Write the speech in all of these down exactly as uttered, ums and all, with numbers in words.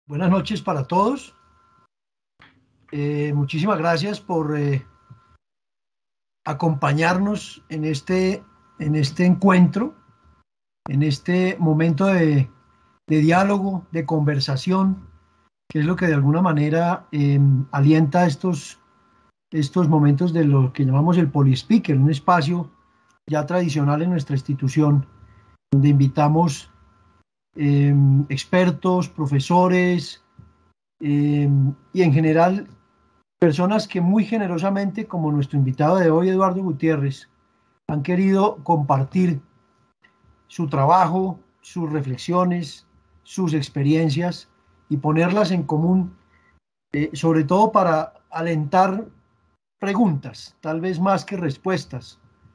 Buenas noches para todos. Eh, muchísimas gracias por eh, acompañarnos en este, en este encuentro, en este momento de, de diálogo, de conversación, que es lo que de alguna manera eh, alienta estos, estos momentos de lo que llamamos el Polyspeaker, un espacio ya tradicional en nuestra institución, donde invitamos eh, expertos, profesores eh, y en general personas que muy generosamente, como nuestro invitado de hoy, Eduardo Gutiérrez, han querido compartir su trabajo, sus reflexiones, sus experiencias y ponerlas en común, eh, sobre todo para alentar preguntas, tal vez más que respuestas.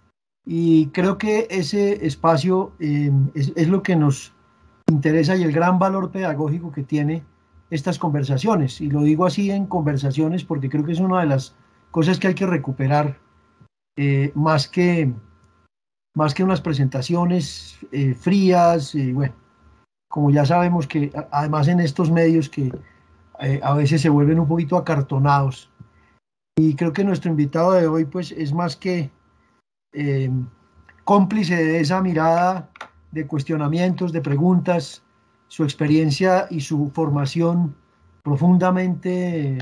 Y creo que ese espacio eh, es, es lo que nos interesa y el gran valor pedagógico que tiene estas conversaciones. Y lo digo así en conversaciones porque creo que es una de las cosas que hay que recuperar eh, más que, más que unas presentaciones eh, frías. Y bueno, como ya sabemos que a- además en estos medios que eh, a veces se vuelven un poquito acartonados. Y creo que nuestro invitado de hoy pues es más que eh, cómplice de esa mirada de cuestionamientos, de preguntas, su experiencia y su formación profundamente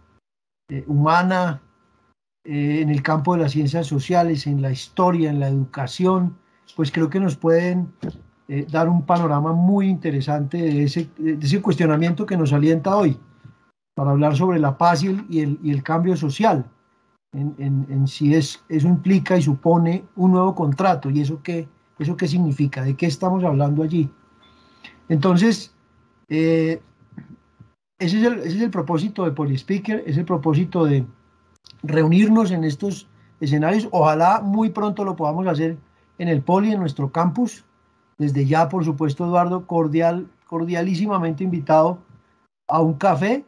eh, humana eh, en el campo de las ciencias sociales, en la historia, en la educación, pues creo que nos pueden eh, dar un panorama muy interesante de ese, de ese cuestionamiento que nos alienta hoy para hablar sobre la paz y el, y el, y el cambio social, en, en, en si es, eso implica y supone un nuevo contrato y eso qué, eso qué significa, de qué estamos hablando allí. Entonces, eh, ese, es el, ese es el propósito de Polyspeaker, es el propósito de reunirnos en estos escenarios. Ojalá muy pronto lo podamos hacer en el Poli, en nuestro campus. Desde ya, por supuesto, Eduardo, cordial, cordialísimamente invitado a un café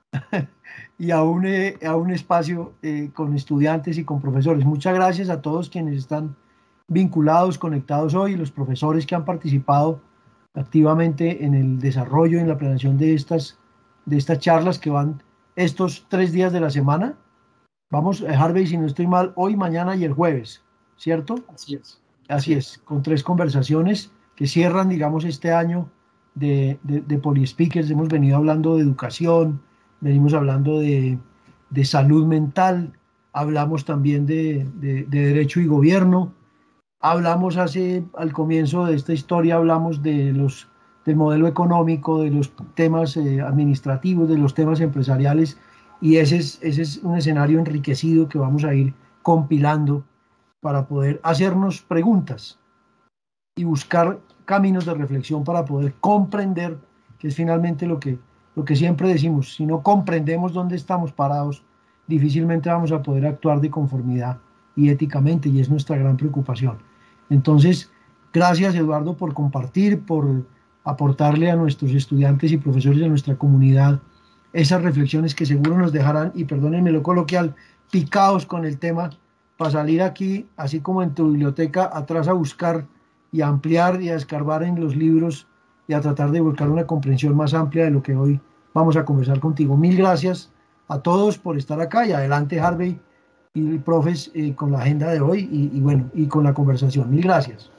y a un, eh, a un espacio eh, con estudiantes y con profesores. Muchas gracias a todos quienes están vinculados, conectados hoy, los profesores que han participado activamente en el desarrollo y en la planeación de estas, de estas charlas que van estos tres días de la semana. Vamos, eh, Harvey, si no estoy mal, hoy, mañana y el jueves, ¿cierto? Así es. Así es, con tres conversaciones que cierran, digamos, este año de, de, de Polyspeakers. Hemos venido hablando de educación, venimos hablando de, de salud mental, hablamos también de, de, de derecho y gobierno, hablamos hace, al comienzo de esta historia, hablamos de los, del modelo económico, de los temas eh, administrativos, de los temas empresariales, y ese es, ese es un escenario enriquecido que vamos a ir compilando para poder hacernos preguntas y buscar caminos de reflexión para poder comprender, que es finalmente lo que, lo que siempre decimos, si no comprendemos dónde estamos parados, difícilmente vamos a poder actuar de conformidad y éticamente, y es nuestra gran preocupación. Entonces, gracias Eduardo por compartir, por aportarle a nuestros estudiantes y profesores de nuestra comunidad esas reflexiones que seguro nos dejarán, y perdónenme lo coloquial, picados con el tema, para salir aquí, así como en tu biblioteca, atrás a buscar y a ampliar y a escarbar en los libros y a tratar de buscar una comprensión más amplia de lo que hoy vamos a conversar contigo. Mil gracias a todos por estar acá y adelante Harvey y profes eh, con la agenda de hoy y, y bueno, y con la conversación. Mil gracias.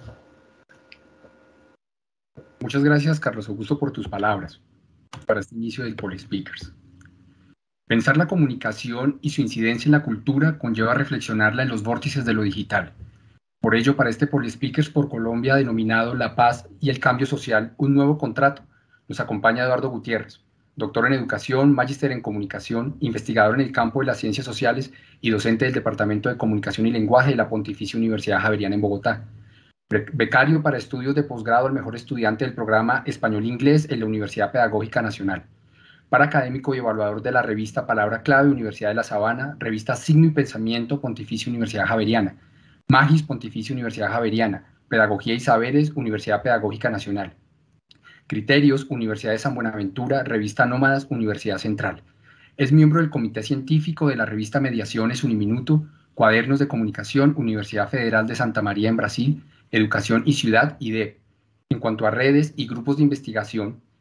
Muchas gracias, Carlos Augusto, por tus palabras para este inicio del Polyspeakers. Pensar la comunicación y su incidencia en la cultura conlleva reflexionarla en los vórtices de lo digital. Por ello, para este Polyspeakers por Colombia denominado La Paz y el Cambio Social, un nuevo contrato, nos acompaña Eduardo Gutiérrez, doctor en Educación, magíster en Comunicación, investigador en el campo de las Ciencias Sociales y docente del Departamento de Comunicación y Lenguaje de la Pontificia Universidad Javeriana en Bogotá. Becario para estudios de posgrado al mejor estudiante del programa Español-Inglés en la Universidad Pedagógica Nacional. Para académico y evaluador de la revista Palabra Clave Universidad de La Sabana, revista Signo y Pensamiento Pontificia Universidad Javeriana, Magis Pontificia Universidad Javeriana, Pedagogía y Saberes Universidad Pedagógica Nacional. Criterios Universidad de San Buenaventura, revista Nómadas Universidad Central. Es miembro del Comité Científico de la revista Mediaciones Uniminuto, Cuadernos de Comunicación Universidad Federal de Santa María en Brasil, Educación y Ciudad I D E P. En cuanto a redes y grupos de investigación,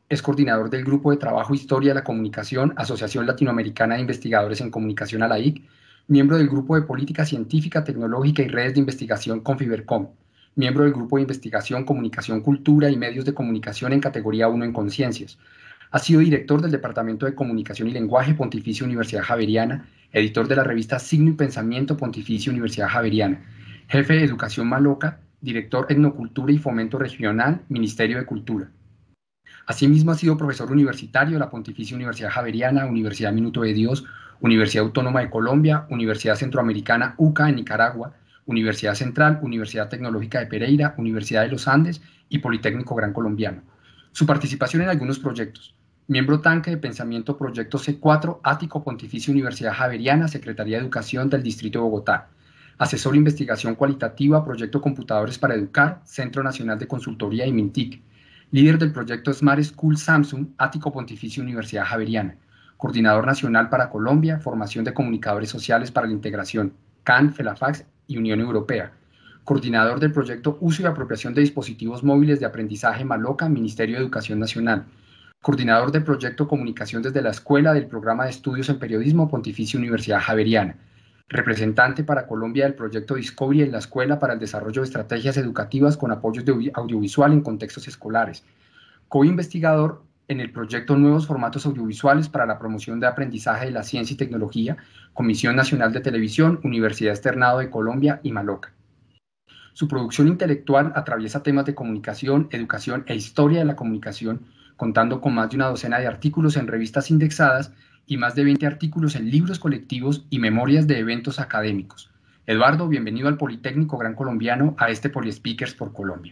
es coordinador del Grupo de Trabajo Historia de la Comunicación, Asociación Latinoamericana de Investigadores en Comunicación A L A I C, miembro del Grupo de Política Científica, Tecnológica y Redes de Investigación Confibercom, miembro del Grupo de Investigación, Comunicación, Cultura y Medios de Comunicación en categoría uno en Conciencias. Ha sido director del Departamento de Comunicación y Lenguaje Pontificia Universidad Javeriana, editor de la revista Signo y Pensamiento Pontificia Universidad Javeriana, jefe de Educación Maloca, director Etnocultura y Fomento Regional, Ministerio de Cultura. Asimismo, ha sido profesor universitario de la Pontificia Universidad Javeriana, Universidad Minuto de Dios, Universidad Autónoma de Colombia, Universidad Centroamericana U C A en Nicaragua, Universidad Central, Universidad Tecnológica de Pereira, Universidad de los Andes y Politécnico Gran Colombiano. Su participación en algunos proyectos: miembro tanque de pensamiento Proyecto C cuatro, Ático Pontificia Universidad Javeriana, Secretaría de Educación del Distrito de Bogotá. Asesor de investigación cualitativa, Proyecto Computadores para Educar, Centro Nacional de Consultoría y MINTIC. Líder del proyecto Smart School Samsung, Ático Pontificia Universidad Javeriana. Coordinador Nacional para Colombia, Formación de Comunicadores Sociales para la Integración, C A N, FELAFAX y Unión Europea. Coordinador del proyecto Uso y Apropiación de Dispositivos Móviles de Aprendizaje Maloca, Ministerio de Educación Nacional. Coordinador del proyecto Comunicación desde la Escuela del Programa de Estudios en Periodismo Pontificia Universidad Javeriana. Representante para Colombia del proyecto Discovery en la Escuela para el Desarrollo de Estrategias Educativas con apoyos de audiovisual en contextos escolares. Co-investigador en el proyecto Nuevos Formatos Audiovisuales para la Promoción de Aprendizaje de la Ciencia y Tecnología, Comisión Nacional de Televisión, Universidad Externado de Colombia y Maloca. Su producción intelectual atraviesa temas de comunicación, educación e historia de la comunicación, contando con más de una docena de artículos en revistas indexadas y más de veinte artículos en libros colectivos y memorias de eventos académicos. Eduardo, bienvenido al Politécnico Gran Colombiano, a este Poliespeakers por Colombia.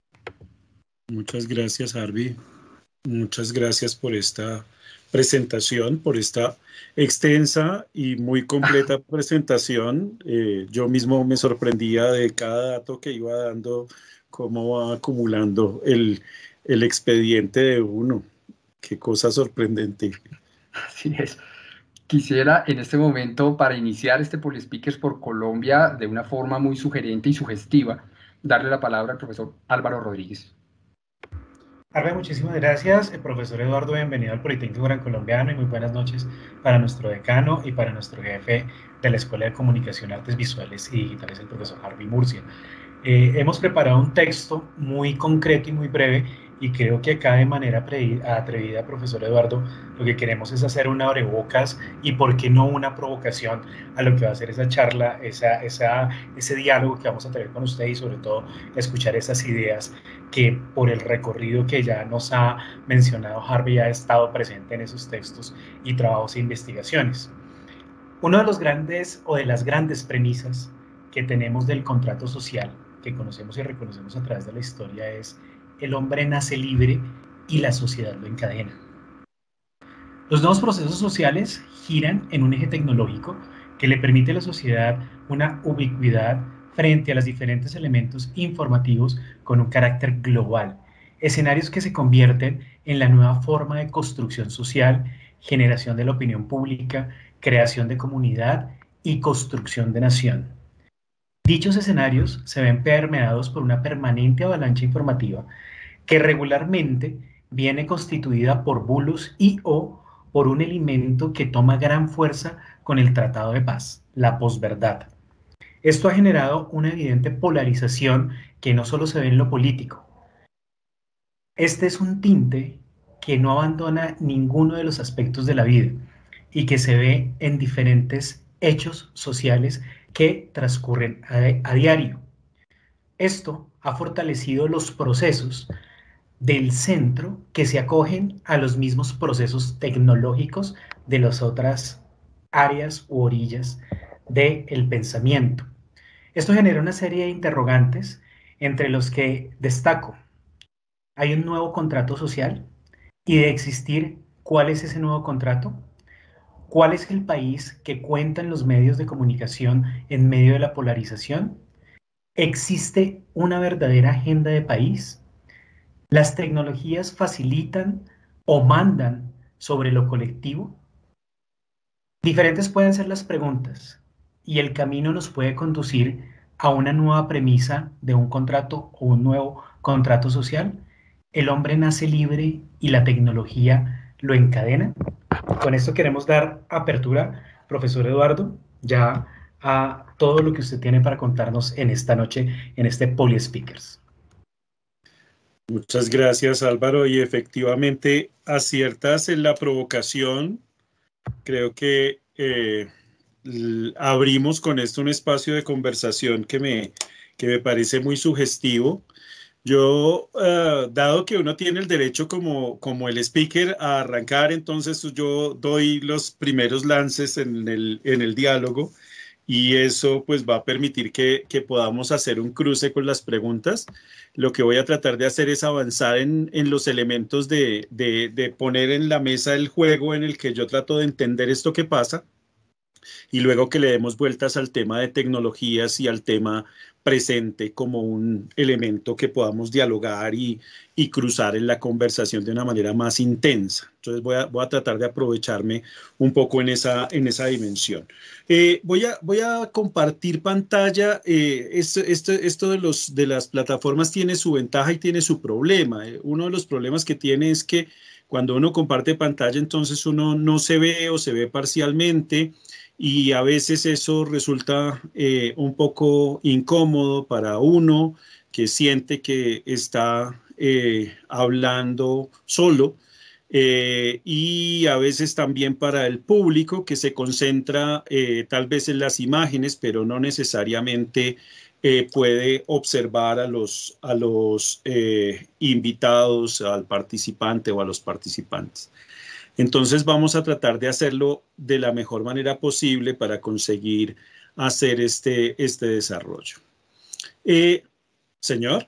Muchas gracias, Harvey. Muchas gracias por esta presentación, por esta extensa y muy completa presentación. Eh, yo mismo me sorprendía de cada dato que iba dando, cómo va acumulando el, el expediente de uno. Qué cosa sorprendente. Así es. Quisiera en este momento, para iniciar este Poliespeakers por Colombia de una forma muy sugerente y sugestiva, darle la palabra al profesor Álvaro Rodríguez. Harvey, muchísimas gracias. El profesor Eduardo, bienvenido al Politécnico Gran Colombiano y muy buenas noches para nuestro decano y para nuestro jefe de la Escuela de Comunicación, Artes Visuales y Digitales, el profesor Harvey Murcia. Eh, hemos preparado un texto muy concreto y muy breve y creo que acá de manera atrevida, profesor Eduardo, lo que queremos es hacer un abrebocas y por qué no una provocación a lo que va a ser esa charla, esa, esa, ese diálogo que vamos a tener con usted y sobre todo escuchar esas ideas que por el recorrido que ya nos ha mencionado Harvey ha estado presente en esos textos y trabajos e investigaciones. Uno de los grandes o de las grandes premisas que tenemos del contrato social que conocemos y reconocemos a través de la historia es: el hombre nace libre y la sociedad lo encadena. Los nuevos procesos sociales giran en un eje tecnológico que le permite a la sociedad una ubicuidad frente a los diferentes elementos informativos con un carácter global, escenarios que se convierten en la nueva forma de construcción social, generación de la opinión pública, creación de comunidad y construcción de nación. Dichos escenarios se ven permeados por una permanente avalancha informativa que regularmente viene constituida por bulos y o por un elemento que toma gran fuerza con el Tratado de Paz, la posverdad. Esto ha generado una evidente polarización que no solo se ve en lo político. Este es un tinte que no abandona ninguno de los aspectos de la vida y que se ve en diferentes hechos sociales que transcurren a, a diario. Esto ha fortalecido los procesos del centro que se acogen a los mismos procesos tecnológicos de las otras áreas u orillas del pensamiento. Esto genera una serie de interrogantes entre los que destaco: ¿hay un nuevo contrato social? Y de existir, ¿cuál es ese nuevo contrato? ¿Cuál es el país que cuentan los medios de comunicación en medio de la polarización? ¿Existe una verdadera agenda de país? ¿Las tecnologías facilitan o mandan sobre lo colectivo? Diferentes pueden ser las preguntas y el camino nos puede conducir a una nueva premisa de un contrato o un nuevo contrato social. El hombre nace libre y la tecnología lo encadenan. Con esto queremos dar apertura, profesor Eduardo, ya a todo lo que usted tiene para contarnos en esta noche, en este PolySpeakers. Muchas gracias, Álvaro, y efectivamente aciertas en la provocación. Creo que eh, abrimos con esto un espacio de conversación que me, que me parece muy sugestivo. Yo, uh, dado que uno tiene el derecho como, como el speaker a arrancar, entonces yo doy los primeros lances en el, en el diálogo, y eso pues va a permitir que, que podamos hacer un cruce con las preguntas. Lo que voy a tratar de hacer es avanzar en, en los elementos de, de, de poner en la mesa el juego en el que yo trato de entender esto que pasa, y luego que le demos vueltas al tema de tecnologías y al tema presente como un elemento que podamos dialogar y, y cruzar en la conversación de una manera más intensa. Entonces voy a, voy a tratar de aprovecharme un poco en esa, en esa dimensión. Eh, voy, a, voy a compartir pantalla. Eh, esto, esto, esto de, los, de las plataformas tiene su ventaja y tiene su problema. Eh, uno de los problemas que tiene es que cuando uno comparte pantalla, entonces uno no se ve o se ve parcialmente, y a veces eso resulta eh, un poco incómodo para uno que siente que está eh, hablando solo, eh, y a veces también para el público que se concentra eh, tal vez en las imágenes, pero no necesariamente eh, puede observar a los, a los eh, invitados, al participante o a los participantes. Entonces vamos a tratar de hacerlo de la mejor manera posible para conseguir hacer este, este desarrollo. Eh, señor.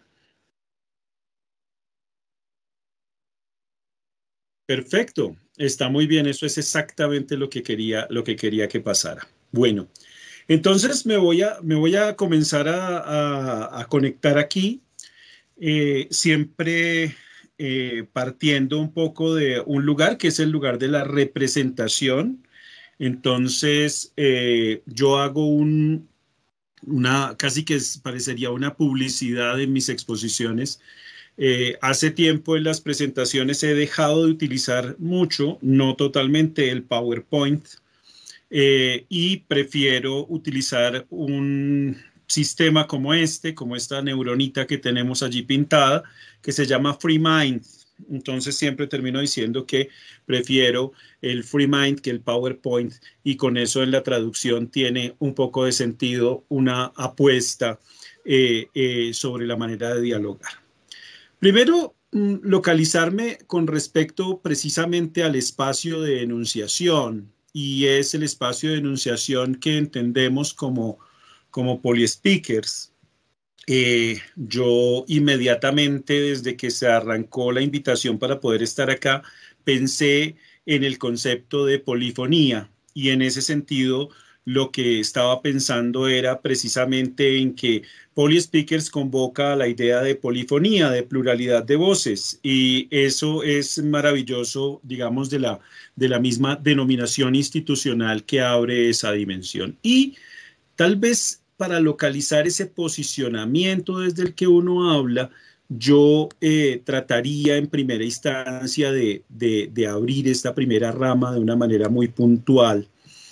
Perfecto, está muy bien, eso es exactamente lo que quería, lo que quería que pasara. Bueno, entonces me voy a, me voy a comenzar a, a, a conectar aquí, eh, siempre eh, partiendo un poco de un lugar que es el lugar de la representación. Entonces, eh, yo hago un, una, casi que es, parecería una publicidad en mis exposiciones. Eh, hace tiempo en las presentaciones he dejado de utilizar mucho, no totalmente, el PowerPoint, eh, y prefiero utilizar un sistema como este, como esta neuronita que tenemos allí pintada, que se llama FreeMind. Entonces siempre termino diciendo que prefiero el FreeMind que el PowerPoint, y con eso en la traducción tiene un poco de sentido una apuesta eh, eh, sobre la manera de dialogar. Primero, localizarme con respecto precisamente al espacio de enunciación, y es el espacio de enunciación que entendemos como, como polyspeakers. Eh, yo inmediatamente, desde que se arrancó la invitación para poder estar acá, pensé en el concepto de polifonía, y en ese sentido lo que estaba pensando era precisamente en que PolySpeakers convoca a la idea de polifonía, de pluralidad de voces, y eso es maravilloso, digamos, de la, de la misma denominación institucional que abre esa dimensión. Y tal vez para localizar ese posicionamiento desde el que uno habla, yo eh, trataría en primera instancia de, de, de abrir esta primera rama de una manera muy puntual.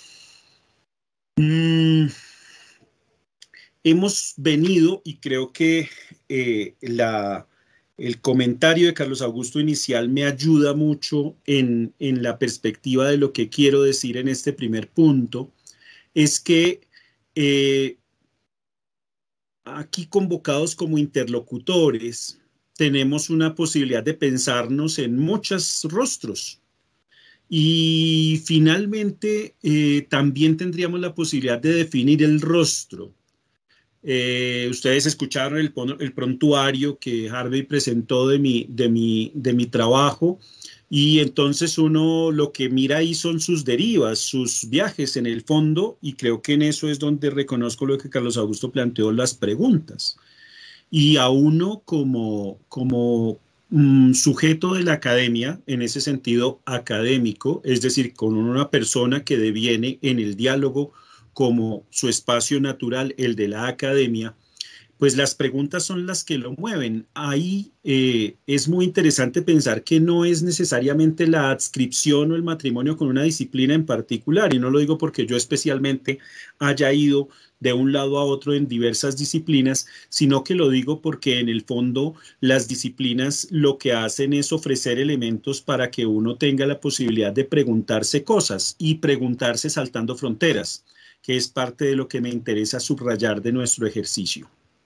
Mm, hemos venido, y creo que eh, la, el comentario de Carlos Augusto inicial me ayuda mucho en, en la perspectiva de lo que quiero decir en este primer punto, es que eh, aquí convocados como interlocutores tenemos una posibilidad de pensarnos en muchos rostros. Y finalmente, eh, también tendríamos la posibilidad de definir el rostro. Eh, ustedes escucharon el, el prontuario que Harvey presentó de mi, de, mi, de mi trabajo, y entonces uno lo que mira ahí son sus derivas, sus viajes en el fondo, y creo que en eso es donde reconozco lo que Carlos Augusto planteó, las preguntas. Y a uno como... como un sujeto de la academia, en ese sentido académico, es decir, con una persona que deviene en el diálogo como su espacio natural, el de la academia, pues las preguntas son las que lo mueven. Ahí eh, es muy interesante pensar que no es necesariamente la adscripción o el matrimonio con una disciplina en particular, y no lo digo porque yo especialmente haya ido de un lado a otro en diversas disciplinas, sino que lo digo porque en el fondo las disciplinas lo que hacen es ofrecer elementos para que uno tenga la posibilidad de preguntarse cosas y preguntarse saltando fronteras, que es parte de lo que me interesa subrayar de nuestro ejercicio.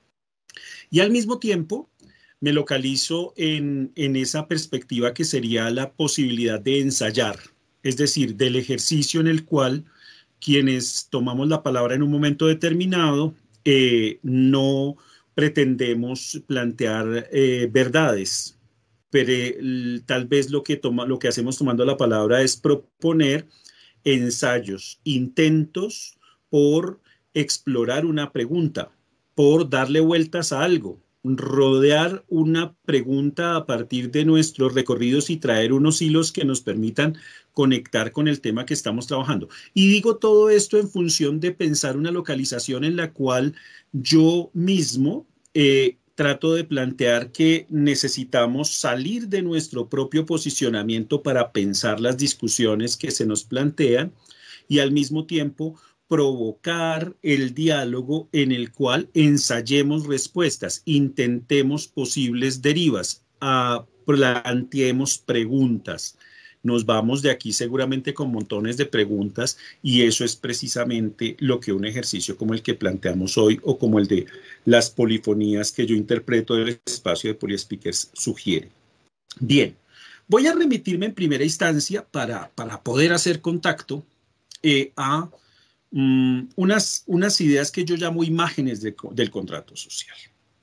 Y al mismo tiempo me localizo en, en esa perspectiva que sería la posibilidad de ensayar, es decir, del ejercicio en el cual quienes tomamos la palabra en un momento determinado eh, no pretendemos plantear eh, verdades, pero eh, tal vez lo que, toma, lo que hacemos tomando la palabra es proponer ensayos, intentos por explorar una pregunta, por darle vueltas a algo, rodear una pregunta a partir de nuestros recorridos y traer unos hilos que nos permitan conectar con el tema que estamos trabajando. Y digo todo esto en función de pensar una localización en la cual yo mismo eh, trato de plantear que necesitamos salir de nuestro propio posicionamiento para pensar las discusiones que se nos plantean y al mismo tiempo provocar el diálogo en el cual ensayemos respuestas, intentemos posibles derivas, uh, planteemos preguntas. Nos vamos de aquí seguramente con montones de preguntas y eso es precisamente lo que un ejercicio como el que planteamos hoy o como el de las polifonías que yo interpreto del espacio de Polyspeakers sugiere. Bien, voy a remitirme en primera instancia para, para poder hacer contacto eh, a um, unas, unas ideas que yo llamo imágenes de, del contrato social.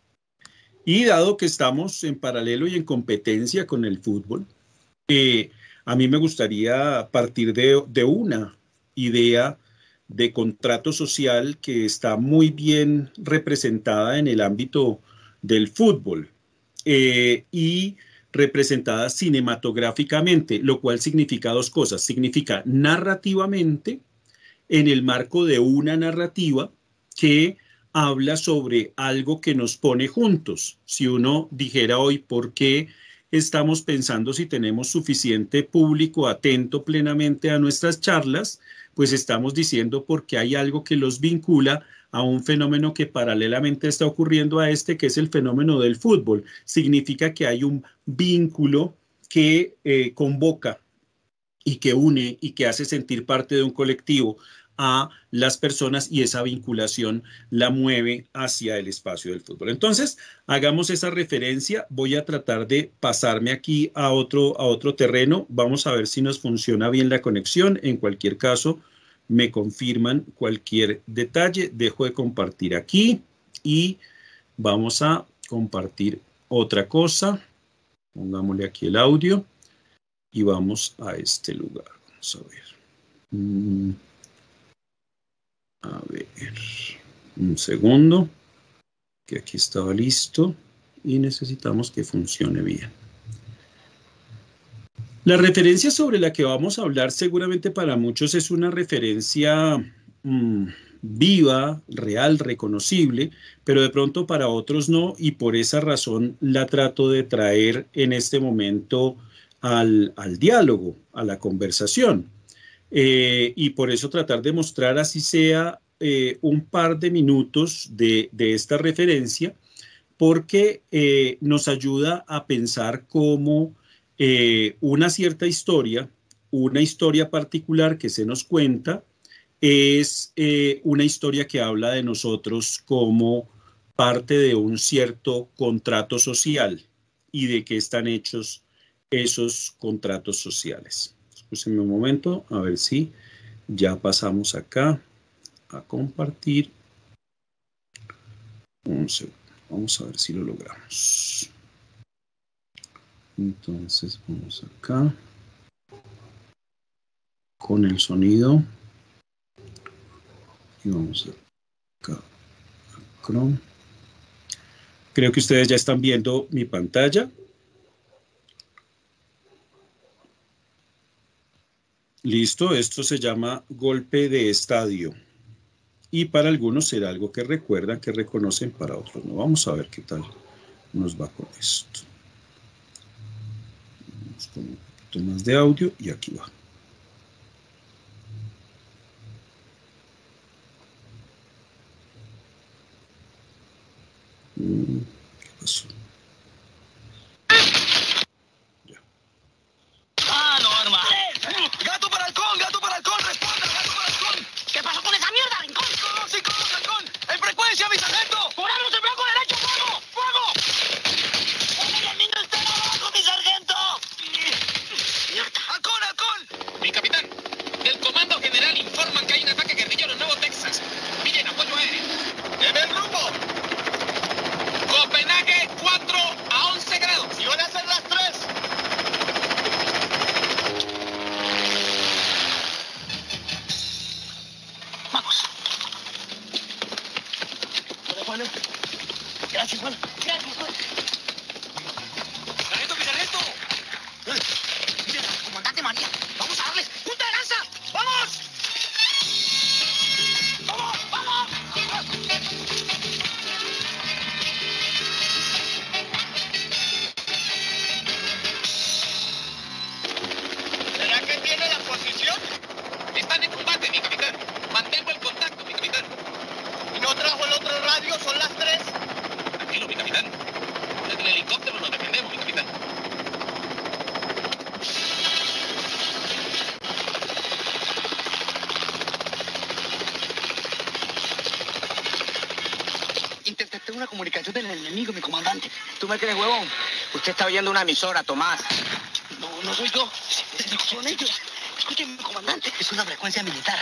Y dado que estamos en paralelo y en competencia con el fútbol, eh, a mí me gustaría partir de, de una idea de contrato social que está muy bien representada en el ámbito del fútbol eh, y representada cinematográficamente, lo cual significa dos cosas. Significa narrativamente, en el marco de una narrativa que habla sobre algo que nos pone juntos. Si uno dijera hoy por qué estamos pensando si tenemos suficiente público atento plenamente a nuestras charlas, pues estamos diciendo porque hay algo que los vincula a un fenómeno que paralelamente está ocurriendo a este, que es el fenómeno del fútbol. Significa que hay un vínculo que eh, convoca y que une y que hace sentir parte de un colectivo a las personas y esa vinculación la mueve hacia el espacio del fútbol. Entonces, hagamos esa referencia. Voy a tratar de pasarme aquí a otro, a otro terreno. Vamos a ver si nos funciona bien la conexión. En cualquier caso, me confirman cualquier detalle. Dejo de compartir aquí y vamos a compartir otra cosa. Pongámosle aquí el audio y vamos a este lugar. Vamos a ver. Mm. A ver, un segundo, que aquí estaba listo y necesitamos que funcione bien. La referencia sobre la que vamos a hablar seguramente para muchos es una referencia mmm, viva, real, reconocible, pero de pronto para otros no, y por esa razón la trato de traer en este momento al, al diálogo, a la conversación. Eh, y por eso tratar de mostrar así sea eh, un par de minutos de, de esta referencia, porque eh, nos ayuda a pensar cómo eh, una cierta historia, una historia particular que se nos cuenta, es eh, una historia que habla de nosotros como parte de un cierto contrato social y de qué están hechos esos contratos sociales. Escúchenme un momento, a ver si ya pasamos acá a compartir. Un segundo, vamos a ver si lo logramos. Entonces vamos acá con el sonido y vamos acá a Chrome. Creo que ustedes ya están viendo mi pantalla. Listo, esto se llama golpe de estadio. y para algunos será algo que recuerdan, que reconocen, para otros no. Vamos a ver qué tal nos va con esto. Vamos con un poquito más de audio y aquí va. ¿Qué pasó? Ya. ¡Ah, Norma! ¡Gato para halcón! ¡Gato para halcón! ¡Responda! ¡Gato para halcón! ¿Qué pasó con esa mierda, Rincón? ¡Cinco, cinco, dos, halcón! ¡En frecuencia, mi sargento! ¡Moramos en blanco derecho! ¡Fuego! ¡Fuego! ¡El niño está abajo, mi sargento! ¡Halcón, halcón! Mi capitán, del Comando General informan que hay un ataque guerrillero en Nuevo Texas. Miren, apoyo aéreo. ¡Deme el rumbo! Copenhague, cuatro a once grados. ¡Y van a ser las tres! Vamos. Hola, Juana. Gracias, Juana. Gracias, Juana. ¡Sargento, mi sargento! Mira, comandante María. Vamos a darles punta de lanza. ¡Vamos! ¡Vamos! ¡Vamos! ¿Será que tiene la posición? Están en combate, mi capitán. Mantengo el contacto, mi capitán. ¿Y no trajo el otro radio? ¿Son las tres? Tranquilo, mi capitán. Desde el helicóptero nos defendemos, mi capitán. Intercepté una comunicación del enemigo, mi comandante. ¿Tú me crees, huevón? Usted está oyendo una emisora, Tomás. No, no soy yo. Son ellos. Escúcheme, mi comandante. Es una frecuencia militar.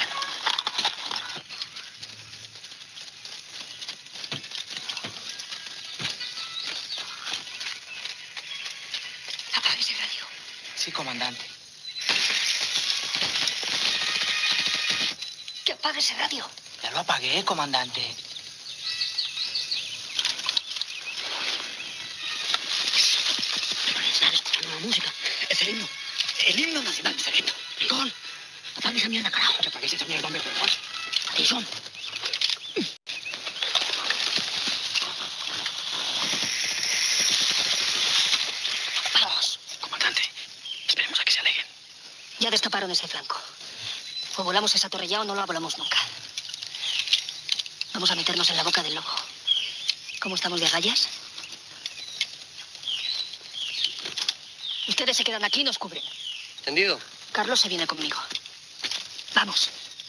Apague ese radio. Sí, comandante. Que apague ese radio. Ya lo apagué, comandante. Estaba escuchando la música. Es el himno. El himno nacional, mi sargento. Rincón. Apague esa mierda, carajo. Que apague esa mierda, hombre, por favor. Atención. Vamos. Comandante, esperemos a que se aleguen. Ya destaparon ese flanco. O volamos esa torre ya o no la volamos nunca. Vamos a meternos en la boca del lobo. ¿Cómo estamos de agallas? Ustedes se quedan aquí y nos cubren. ¿Entendido? Carlos se viene conmigo. Vamos.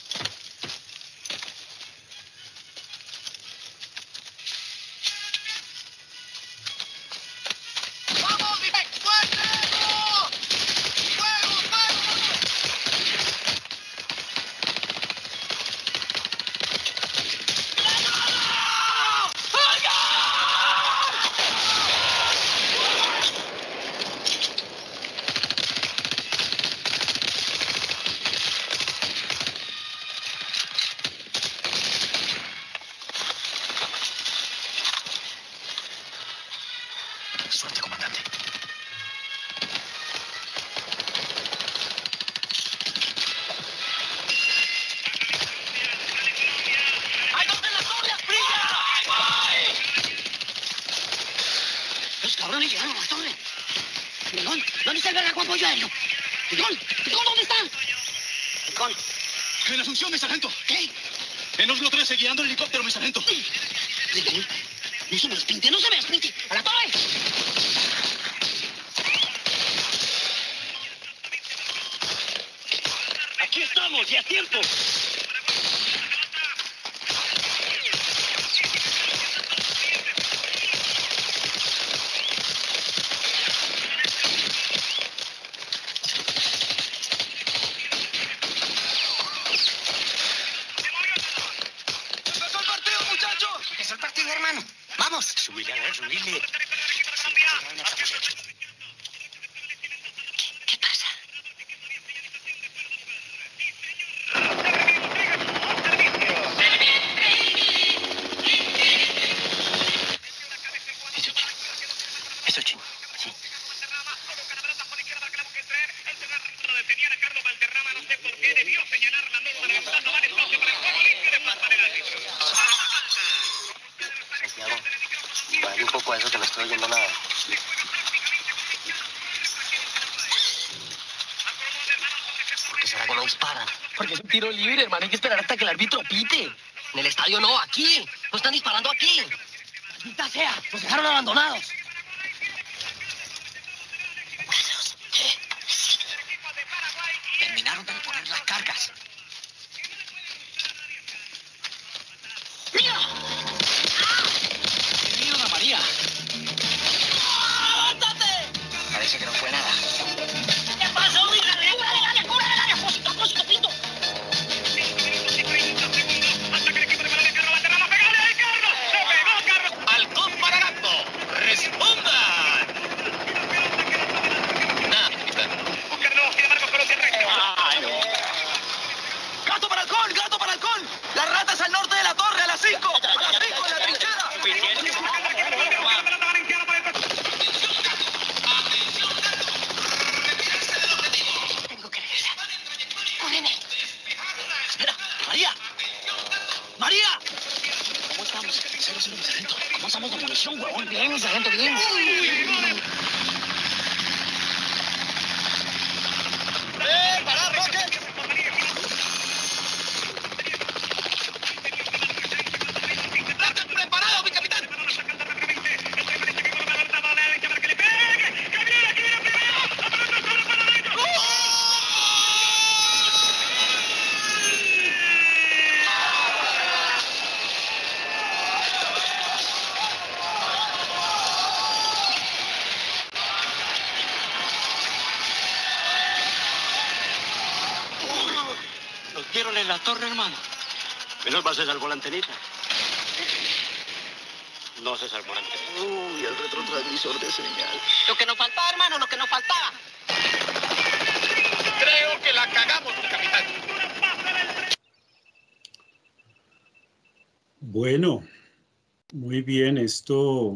¡Vamos, mi pe- ¡Fuerte! ¡Fuego, fuego! Suerte, comandante. ¡Hay dos en la torre! ¡Brilla! ¡Ay, voy! Los cabrones llegaron a la torre. Rincón, ¿dónde está el vergaco apoyo aéreo? Rincón, Rincón, ¿dónde está? Rincón. En Asunción, mi sargento. ¿Qué? En Oslo trece, guiando el helicóptero, mi sargento. Rincón, no se me despinte, no se me despinte. ¡A la torre! Aquí estamos, ya a tiempo. ¡Empezó el partido, muchachos! ¡Empezó el partido, hermano! ¡Vamos! Subirle, a ver, subirle. ¿Qué pasa? Eso, chico. Sí. Detenían a Carlos Valderrama, no sé por qué, debió señalar la norma de ventaja, vale toque para el juego limpio de Paz Valencia. eso que no estoy oyendo nada. ¿Por qué será que no disparan? Porque es un tiro libre, hermano. Hay que esperar hasta que el árbitro pite. En el estadio no, aquí. No están disparando aquí. ¡Maldita sea! ¡Nos dejaron abandonados! Terminaron de reponer las cargas. ¡Mira! ¡Qué miedo, Ana María! ¡Levántate! Parece que no fue nada. ¿Qué pasó, mija? ¡Dale, dale, dale! ¡Cúbrele, dale! ¡Apósito, apósito, pito! Halcón para gato. ¡Respondan! Nada, capitán. ¡Gato para halcón! ¡Gato para halcón! ¡Las ratas al norte de la torre! ¡A las cinco! ¡A las cinco en la trinchera! Tengo que regresar. ¡Córreme! ¡Espera! ¡María! ¡María! ¿Cómo estamos? Cero, cero, mi sargento. ¿Cómo estamos de munición, huevón? Bien, sargento, bien. ¡Eh, pará, Roque! ¡Preparado, mi capitán! Nos dieron en la torre, hermano. Menos va a ser al volantenita. No se salvó antes. Uy, el retrotransmisor de señal. Lo que nos faltaba, hermano, lo que nos faltaba. Creo que la cagamos, mi capitán. Bueno, muy bien, esto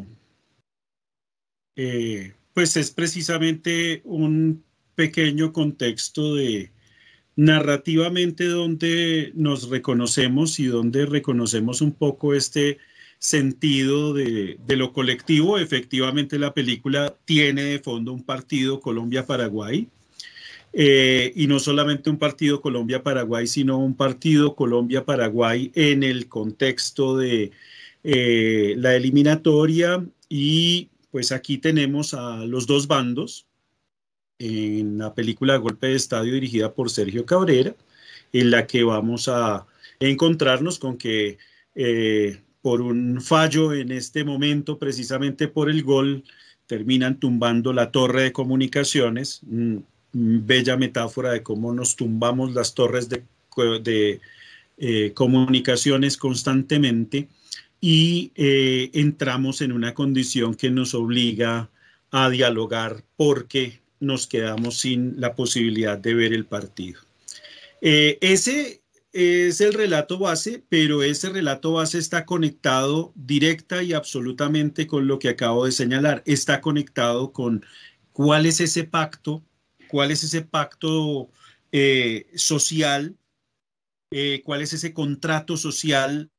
eh, pues es precisamente un pequeño contexto de narrativamente donde nos reconocemos y donde reconocemos un poco este sentido de, de lo colectivo. Efectivamente, la película tiene de fondo un partido Colombia-Paraguay, eh, y no solamente un partido Colombia-Paraguay, sino un partido Colombia-Paraguay en el contexto de eh, la eliminatoria. Y pues aquí tenemos a los dos bandos en la película Golpe de Estadio, dirigida por Sergio Cabrera, en la que vamos a encontrarnos con que eh, por un fallo en este momento, precisamente por el gol, terminan tumbando la torre de comunicaciones. Mm, bella metáfora de cómo nos tumbamos las torres de, de eh, comunicaciones constantemente, y eh, entramos en una condición que nos obliga a dialogar porque nos quedamos sin la posibilidad de ver el partido. Eh, ese es el relato base, pero ese relato base está conectado directa y absolutamente con lo que acabo de señalar. Está conectado con cuál es ese pacto, cuál es ese pacto eh, social, eh, cuál es ese contrato social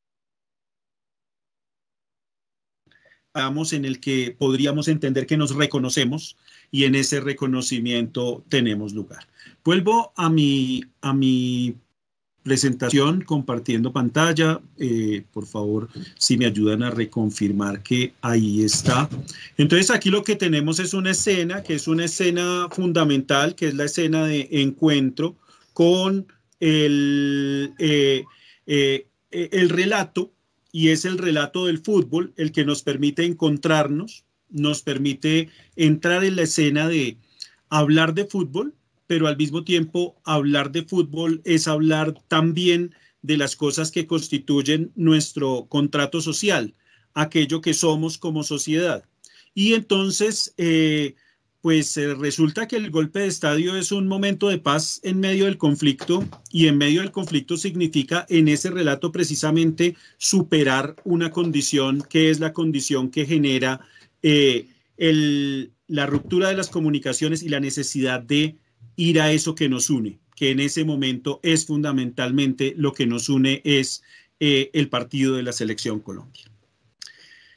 en el que podríamos entender que nos reconocemos, y en ese reconocimiento tenemos lugar. Vuelvo a mi, a mi presentación compartiendo pantalla. Eh, por favor, si me ayudan a reconfirmar que ahí está. Entonces aquí lo que tenemos es una escena, que es una escena fundamental, que es la escena de encuentro con el, eh, eh, el relato, y es el relato del fútbol el que nos permite encontrarnos, nos permite entrar en la escena de hablar de fútbol, pero al mismo tiempo hablar de fútbol es hablar también de las cosas que constituyen nuestro contrato social, aquello que somos como sociedad. Y entonces, eh, pues eh, resulta que el golpe de estadio es un momento de paz en medio del conflicto, y en medio del conflicto significa en ese relato precisamente superar una condición que es la condición que genera eh, el, la ruptura de las comunicaciones y la necesidad de ir a eso que nos une, que en ese momento es fundamentalmente lo que nos une, es eh, el partido de la Selección Colombia.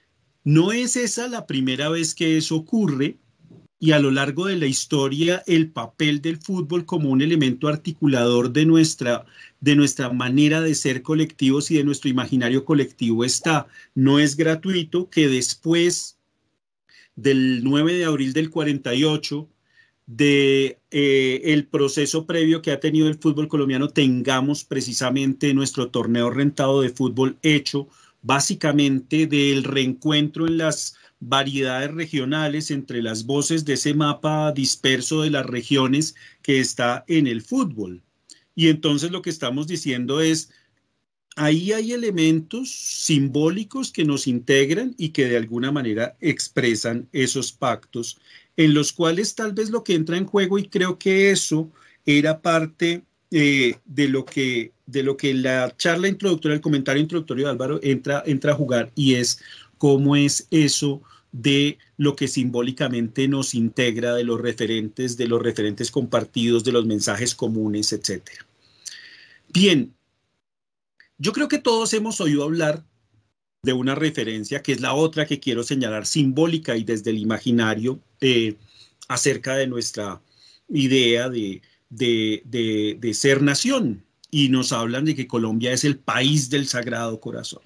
No es esa la primera vez que eso ocurre, y a lo largo de la historia el papel del fútbol como un elemento articulador de nuestra, de nuestra manera de ser colectivos y de nuestro imaginario colectivo está. No es gratuito que después del nueve de abril del cuarenta y ocho, de eh, el proceso previo que ha tenido el fútbol colombiano, tengamos precisamente nuestro torneo rentado de fútbol hecho básicamente del reencuentro en las variedades regionales, entre las voces de ese mapa disperso de las regiones que está en el fútbol. Y entonces lo que estamos diciendo es, ahí hay elementos simbólicos que nos integran y que de alguna manera expresan esos pactos, en los cuales tal vez lo que entra en juego, y creo que eso era parte eh, de lo que de lo que la charla introductoria, el comentario introductorio de Álvaro entra, entra a jugar, y es cómo es eso de lo que simbólicamente nos integra, de los referentes, de los referentes compartidos, de los mensajes comunes, etcétera. Bien, yo creo que todos hemos oído hablar de una referencia, que es la otra que quiero señalar, simbólica y desde el imaginario, eh, acerca de nuestra idea de, de, de, de ser nación. Y nos hablan de que Colombia es el país del Sagrado Corazón.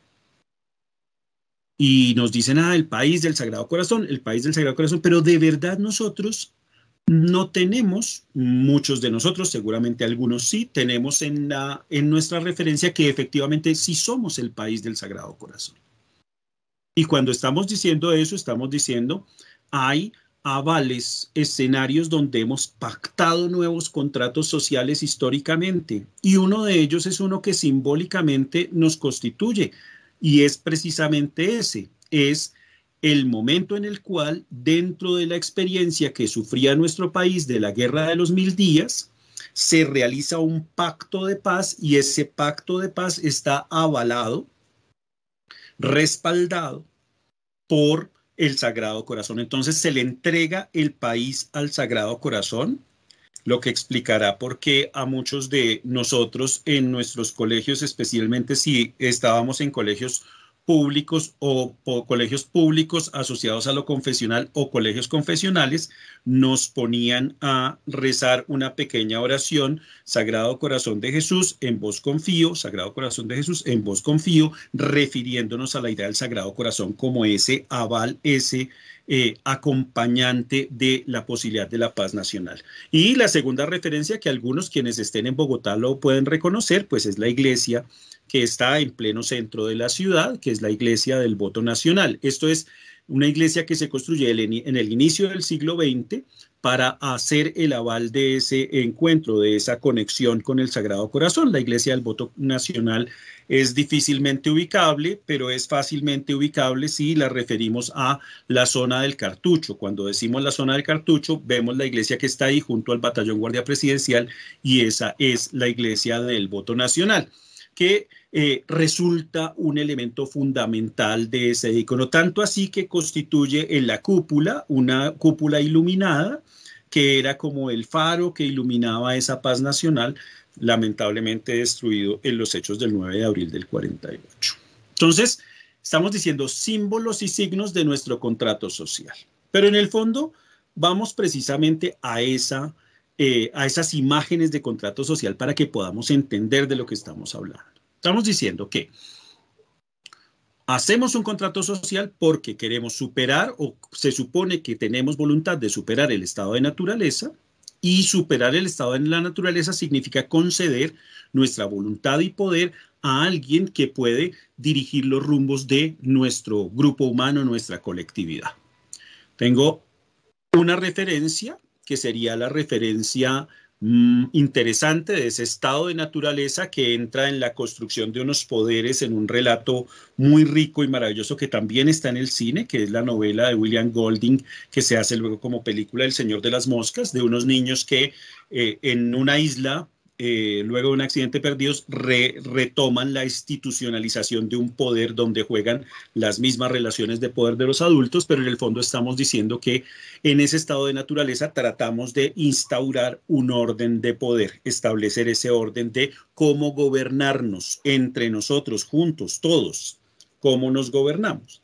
Y nos dicen, ah, el país del Sagrado Corazón, el país del Sagrado Corazón, pero de verdad nosotros no tenemos, muchos de nosotros, seguramente algunos sí, tenemos en, la, en nuestra referencia que efectivamente sí somos el país del Sagrado Corazón. Y cuando estamos diciendo eso, estamos diciendo, hay avales, escenarios donde hemos pactado nuevos contratos sociales históricamente, y uno de ellos es uno que simbólicamente nos constituye, y es precisamente ese, es el momento en el cual, dentro de la experiencia que sufría nuestro país de la Guerra de los Mil Días, se realiza un pacto de paz, y ese pacto de paz está avalado, respaldado por el Sagrado Corazón. Entonces se le entrega el país al Sagrado Corazón, lo que explicará por qué a muchos de nosotros en nuestros colegios, especialmente si estábamos en colegios públicos o, o colegios públicos asociados a lo confesional o colegios confesionales, nos ponían a rezar una pequeña oración: Sagrado Corazón de Jesús, en vos confío, Sagrado Corazón de Jesús, en vos confío, refiriéndonos a la idea del Sagrado Corazón como ese aval, ese eh, acompañante de la posibilidad de la paz nacional. Y la segunda referencia, que algunos quienes estén en Bogotá lo pueden reconocer, pues es la iglesia que está en pleno centro de la ciudad, que es la Iglesia del Voto Nacional. Esto es una iglesia que se construye en el inicio del siglo veinte para hacer el aval de ese encuentro, de esa conexión con el Sagrado Corazón. La Iglesia del Voto Nacional es difícilmente ubicable, pero es fácilmente ubicable si la referimos a la zona del Cartucho. Cuando decimos la zona del Cartucho, vemos la iglesia que está ahí junto al Batallón Guardia Presidencial, y esa es la Iglesia del Voto Nacional, que eh, resulta un elemento fundamental de ese icono, tanto así que constituye en la cúpula, una cúpula iluminada, que era como el faro que iluminaba esa paz nacional, lamentablemente destruido en los hechos del nueve de abril del cuarenta y ocho. Entonces, estamos diciendo símbolos y signos de nuestro contrato social, pero en el fondo vamos precisamente a esa Eh, a esas imágenes de contrato social para que podamos entender de lo que estamos hablando. Estamos diciendo que hacemos un contrato social porque queremos superar, o se supone que tenemos voluntad de superar el estado de naturaleza, y superar el estado de la naturaleza significa conceder nuestra voluntad y poder a alguien que puede dirigir los rumbos de nuestro grupo humano, nuestra colectividad. Tengo una referencia que sería la referencia mmm, interesante de ese estado de naturaleza que entra en la construcción de unos poderes en un relato muy rico y maravilloso que también está en el cine, que es la novela de William Golding, que se hace luego como película, El Señor de las Moscas, de unos niños que eh, en una isla, eh, luego de un accidente perdidos, re, retoman la institucionalización de un poder donde juegan las mismas relaciones de poder de los adultos, pero en el fondo estamos diciendo que en ese estado de naturaleza tratamos de instaurar un orden de poder, establecer ese orden de cómo gobernarnos entre nosotros, juntos, todos, cómo nos gobernamos.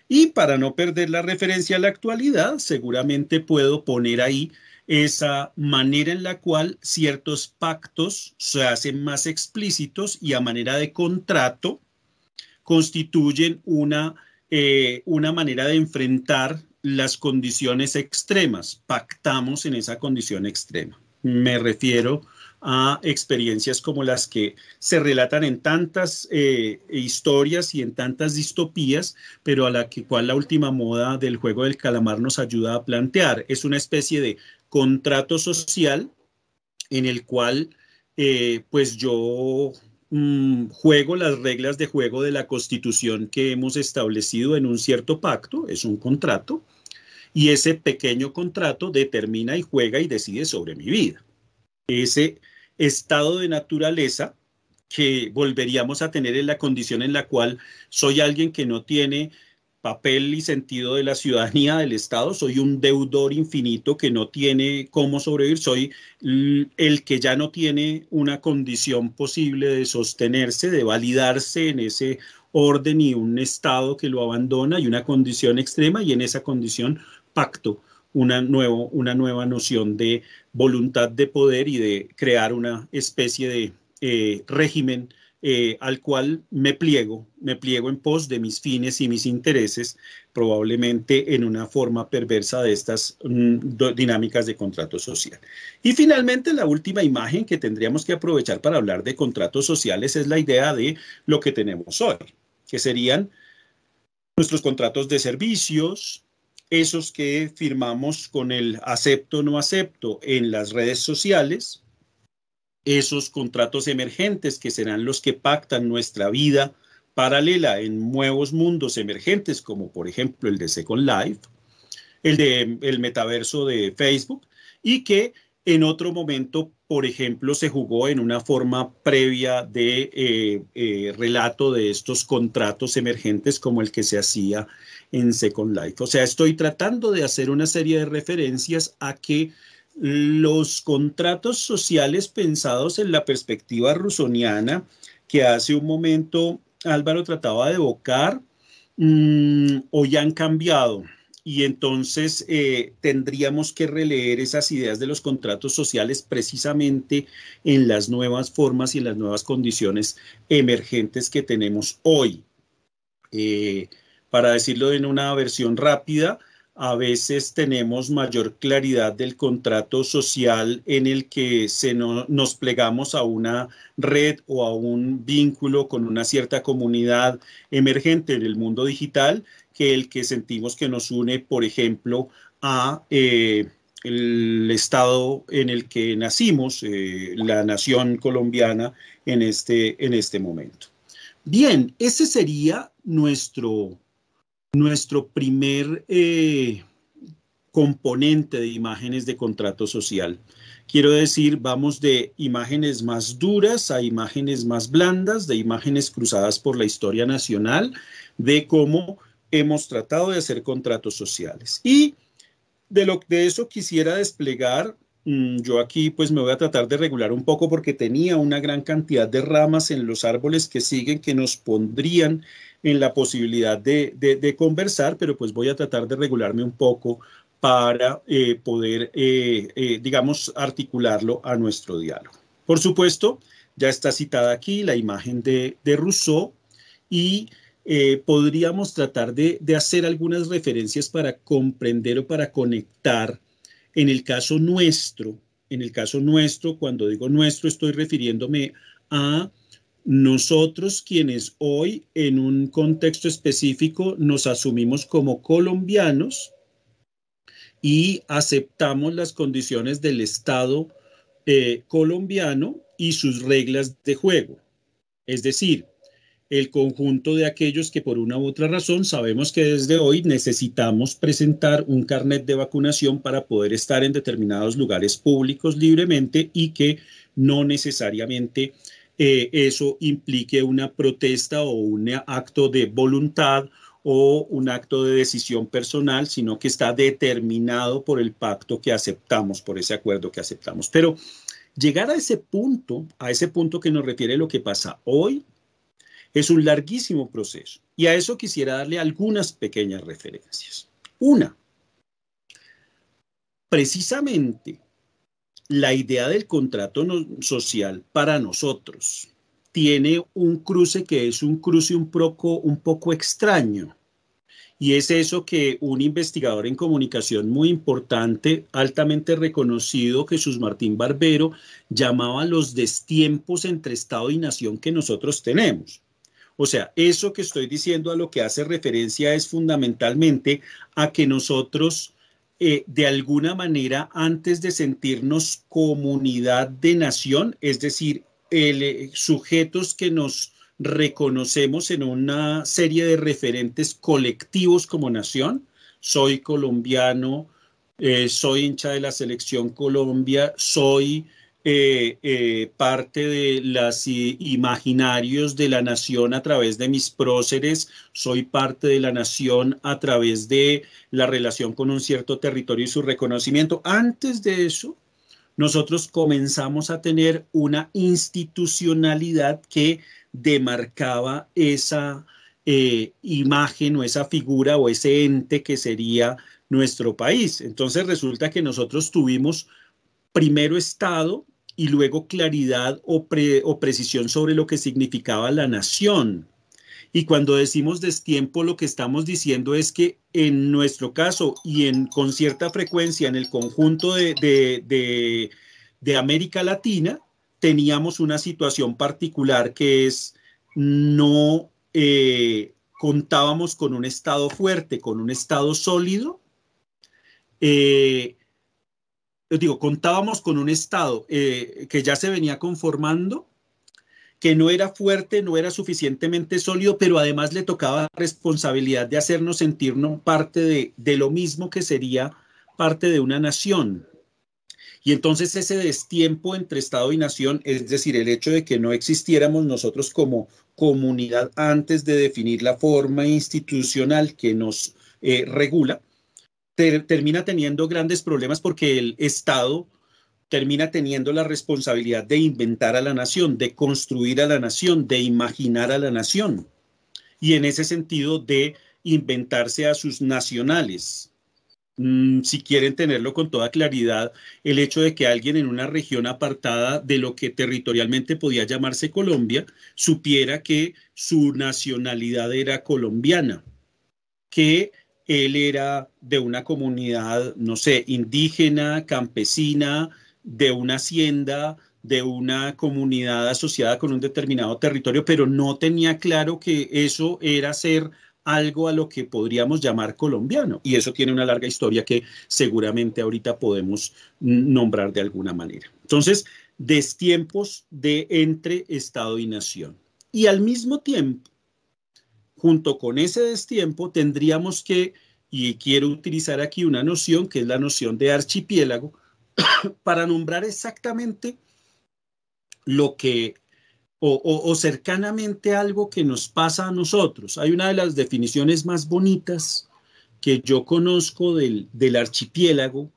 Y para no perder la referencia a la actualidad, seguramente puedo poner ahí esa manera en la cual ciertos pactos se hacen más explícitos y a manera de contrato constituyen una, eh, una manera de enfrentar las condiciones extremas. Pactamos en esa condición extrema. Me refiero a experiencias como las que se relatan en tantas eh, historias y en tantas distopías, pero a la que cual la última moda del juego del calamar nos ayuda a plantear. Es una especie de contrato social en el cual eh, pues yo mmm, juego las reglas de juego de la Constitución que hemos establecido en un cierto pacto, es un contrato, y ese pequeño contrato determina y juega y decide sobre mi vida. Ese estado de naturaleza que volveríamos a tener en la condición en la cual soy alguien que no tiene papel y sentido de la ciudadanía del Estado, soy un deudor infinito que no tiene cómo sobrevivir, soy el que ya no tiene una condición posible de sostenerse, de validarse en ese orden y un Estado que lo abandona y una condición extrema, y en esa condición pacto una, nuevo, una nueva noción de voluntad de poder y de crear una especie de eh, régimen Eh, al cual me pliego, me pliego en pos de mis fines y mis intereses, probablemente en una forma perversa de estas mm, dinámicas de contrato social. Y finalmente, la última imagen que tendríamos que aprovechar para hablar de contratos sociales es la idea de lo que tenemos hoy, que serían nuestros contratos de servicios, esos que firmamos con el acepto o no acepto en las redes sociales, esos contratos emergentes que serán los que pactan nuestra vida paralela en nuevos mundos emergentes, como por ejemplo el de Second Life, el de el metaverso de Facebook, y que en otro momento, por ejemplo, se jugó en una forma previa de eh, eh, relato de estos contratos emergentes como el que se hacía en Second Life. O sea, estoy tratando de hacer una serie de referencias a que los contratos sociales pensados en la perspectiva rusoniana que hace un momento Álvaro trataba de evocar, mmm, hoy han cambiado, y entonces eh, tendríamos que releer esas ideas de los contratos sociales precisamente en las nuevas formas y en las nuevas condiciones emergentes que tenemos hoy. Eh, para decirlo en una versión rápida, a veces tenemos mayor claridad del contrato social en el que se no, nos plegamos a una red o a un vínculo con una cierta comunidad emergente en el mundo digital que el que sentimos que nos une, por ejemplo, a eh, el estado en el que nacimos, eh, la nación colombiana en este, en este momento. Bien, ese sería nuestro... Nuestro primer eh, componente de imágenes de contrato social. Quiero decir, vamos de imágenes más duras a imágenes más blandas, de imágenes cruzadas por la historia nacional, de cómo hemos tratado de hacer contratos sociales. Y de, lo, de eso quisiera desplegar, mmm, yo aquí pues me voy a tratar de regular un poco porque tenía una gran cantidad de ramas en los árboles que siguen que nos pondrían en la posibilidad de, de, de conversar, pero pues voy a tratar de regularme un poco para eh, poder, eh, eh, digamos, articularlo a nuestro diálogo. Por supuesto, ya está citada aquí la imagen de, de Rousseau y eh, podríamos tratar de, de hacer algunas referencias para comprender o para conectar. En el caso nuestro, en el caso nuestro, cuando digo nuestro, estoy refiriéndome a nosotros quienes hoy en un contexto específico nos asumimos como colombianos y aceptamos las condiciones del Estado eh, colombiano y sus reglas de juego. Es decir, el conjunto de aquellos que por una u otra razón sabemos que desde hoy necesitamos presentar un carnet de vacunación para poder estar en determinados lugares públicos libremente y que no necesariamente Eh, eso implique una protesta o un acto de voluntad o un acto de decisión personal, sino que está determinado por el pacto que aceptamos, por ese acuerdo que aceptamos. Pero llegar a ese punto, a ese punto que nos refiere lo que pasa hoy, Es un larguísimo proceso. Y a eso quisiera darle algunas pequeñas referencias. Una, precisamente la idea del contrato no, social para nosotros tiene un cruce que es un cruce un poco, un poco extraño. Y es eso que un investigador en comunicación muy importante, altamente reconocido, Jesús Martín Barbero, llamaba los destiempos entre Estado y nación que nosotros tenemos. O sea, eso que estoy diciendo a lo que hace referencia es fundamentalmente a que nosotros, eh, de alguna manera, antes de sentirnos comunidad de nación, es decir, el, eh, sujetos que nos reconocemos en una serie de referentes colectivos como nación, soy colombiano, eh, soy hincha de la Selección Colombia, soy eh, eh, parte de los imaginarios de la nación a través de mis próceres, soy parte de la nación a través de la relación con un cierto territorio y su reconocimiento. Antes de eso, nosotros comenzamos a tener una institucionalidad que demarcaba esa eh, imagen o esa figura o ese ente que sería nuestro país. Entonces resulta que nosotros tuvimos primero Estado y luego claridad o, pre, o precisión sobre lo que significaba la nación. Y cuando decimos destiempo, lo que estamos diciendo es que en nuestro caso y en, con cierta frecuencia en el conjunto de, de, de, de América Latina, teníamos una situación particular que es no eh, contábamos con un Estado fuerte, con un Estado sólido. Eh, digo, contábamos con un Estado eh, que ya se venía conformando, que no era fuerte, no era suficientemente sólido, pero además le tocaba la responsabilidad de hacernos sentirnos parte de, de lo mismo que sería parte de una nación. Y entonces ese destiempo entre Estado y nación, es decir, el hecho de que no existiéramos nosotros como comunidad antes de definir la forma institucional que nos eh, regula, ter, termina teniendo grandes problemas porque el Estado termina teniendo la responsabilidad de inventar a la nación, de construir a la nación, de imaginar a la nación. Y en ese sentido de inventarse a sus nacionales. Si quieren tenerlo con toda claridad, el hecho de que alguien en una región apartada de lo que territorialmente podía llamarse Colombia, supiera que su nacionalidad era colombiana, que él era de una comunidad, no sé, indígena, campesina, de una hacienda, de una comunidad asociada con un determinado territorio, pero no tenía claro que eso era ser algo a lo que podríamos llamar colombiano. Y eso tiene una larga historia que seguramente ahorita podemos nombrar de alguna manera. Entonces, destiempos de entre Estado y nación. Y al mismo tiempo, junto con ese destiempo, tendríamos que, y quiero utilizar aquí una noción que es la noción de archipiélago, para nombrar exactamente lo que O, o, o cercanamente algo que nos pasa a nosotros. Hay una de las definiciones más bonitas que yo conozco del, del archipiélago,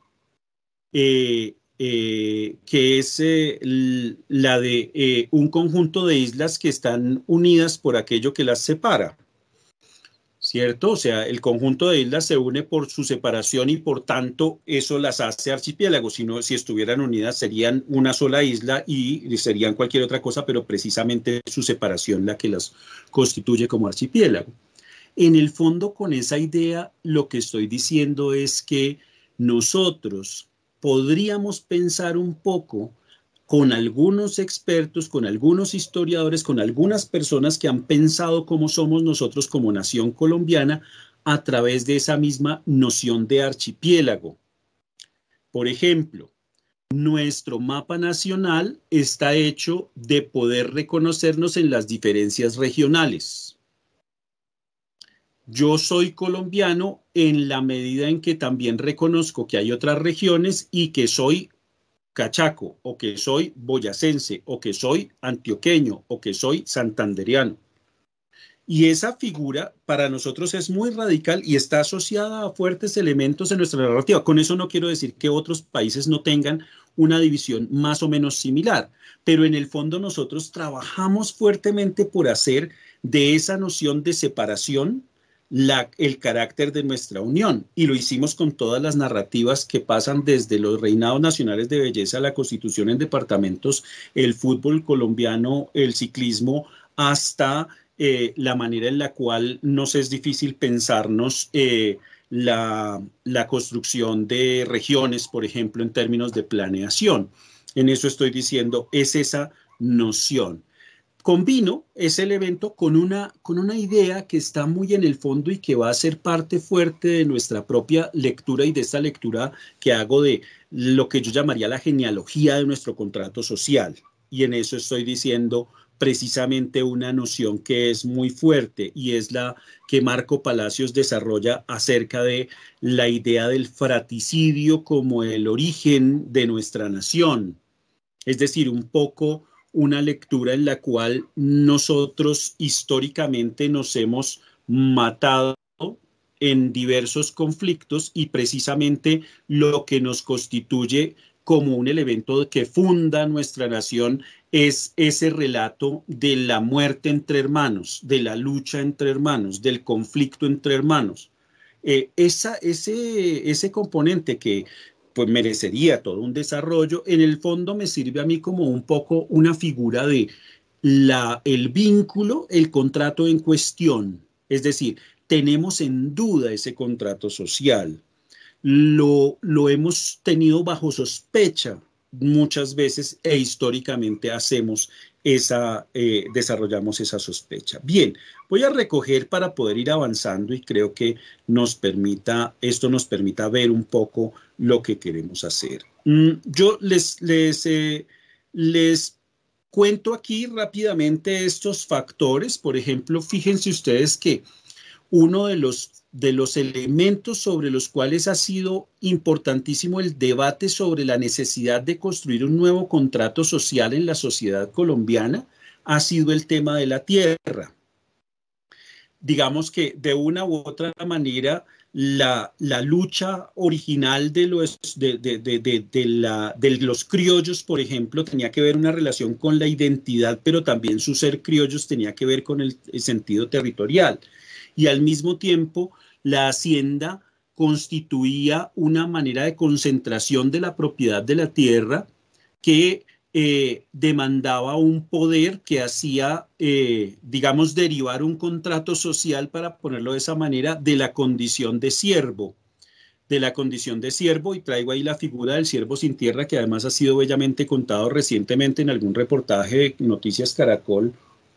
eh, eh, que es eh, la de eh, un conjunto de islas que están unidas por aquello que las separa, ¿cierto? O sea, el conjunto de islas se une por su separación y por tanto eso las hace archipiélagos. Si no, si estuvieran unidas serían una sola isla y serían cualquier otra cosa, pero precisamente su separación la que las constituye como archipiélago. En el fondo, con esa idea, lo que estoy diciendo es que nosotros podríamos pensar un poco con algunos expertos, con algunos historiadores, con algunas personas que han pensado cómo somos nosotros como nación colombiana a través de esa misma noción de archipiélago. Por ejemplo, nuestro mapa nacional está hecho de poder reconocernos en las diferencias regionales. Yo soy colombiano en la medida en que también reconozco que hay otras regiones y que soy cachaco, o que soy boyacense, o que soy antioqueño, o que soy santandereano. Y esa figura para nosotros es muy radical y está asociada a fuertes elementos en nuestra narrativa. Con eso no quiero decir que otros países no tengan una división más o menos similar, pero en el fondo nosotros trabajamos fuertemente por hacer de esa noción de separación la, el carácter de nuestra unión, y lo hicimos con todas las narrativas que pasan desde los reinados nacionales de belleza, la constitución en departamentos, el fútbol colombiano, el ciclismo, hasta eh, la manera en la cual nos es difícil pensarnos eh, la, la construcción de regiones, por ejemplo, en términos de planeación. En eso estoy diciendo, es esa noción. Combino ese elemento con una, con una idea que está muy en el fondo y que va a ser parte fuerte de nuestra propia lectura y de esta lectura que hago de lo que yo llamaría la genealogía de nuestro contrato social. Y en eso estoy diciendo precisamente una noción que es muy fuerte, y es la que Marco Palacios desarrolla acerca de la idea del fratricidio como el origen de nuestra nación. Es decir, un poco una lectura en la cual nosotros históricamente nos hemos matado en diversos conflictos, y precisamente lo que nos constituye como un elemento que funda nuestra nación es ese relato de la muerte entre hermanos, de la lucha entre hermanos, del conflicto entre hermanos. Eh, esa, ese, ese componente que pues merecería todo un desarrollo, en el fondo me sirve a mí como un poco una figura de la, el vínculo, el contrato en cuestión. Es decir, tenemos en duda ese contrato social. Lo, lo hemos tenido bajo sospecha muchas veces, e históricamente hacemos esa, eh, desarrollamos esa sospecha. Bien, voy a recoger para poder ir avanzando, y creo que nos permita, esto nos permita ver un poco lo que queremos hacer. Mm, yo les, les, eh, les cuento aquí rápidamente estos factores. Por ejemplo, fíjense ustedes que uno de los de los elementos sobre los cuales ha sido importantísimo el debate sobre la necesidad de construir un nuevo contrato social en la sociedad colombiana ha sido el tema de la tierra. Digamos que de una u otra manera la, la lucha original de los, de, de, de, de, de, la, de los criollos, por ejemplo, tenía que ver una relación con la identidad, pero también su ser criollos tenía que ver con el, el sentido territorial. Y al mismo tiempo, la hacienda constituía una manera de concentración de la propiedad de la tierra que eh, demandaba un poder que hacía, eh, digamos, derivar un contrato social, para ponerlo de esa manera, de la condición de siervo, de la condición de siervo, y traigo ahí la figura del siervo sin tierra, que además ha sido bellamente contado recientemente en algún reportaje de Noticias Caracol,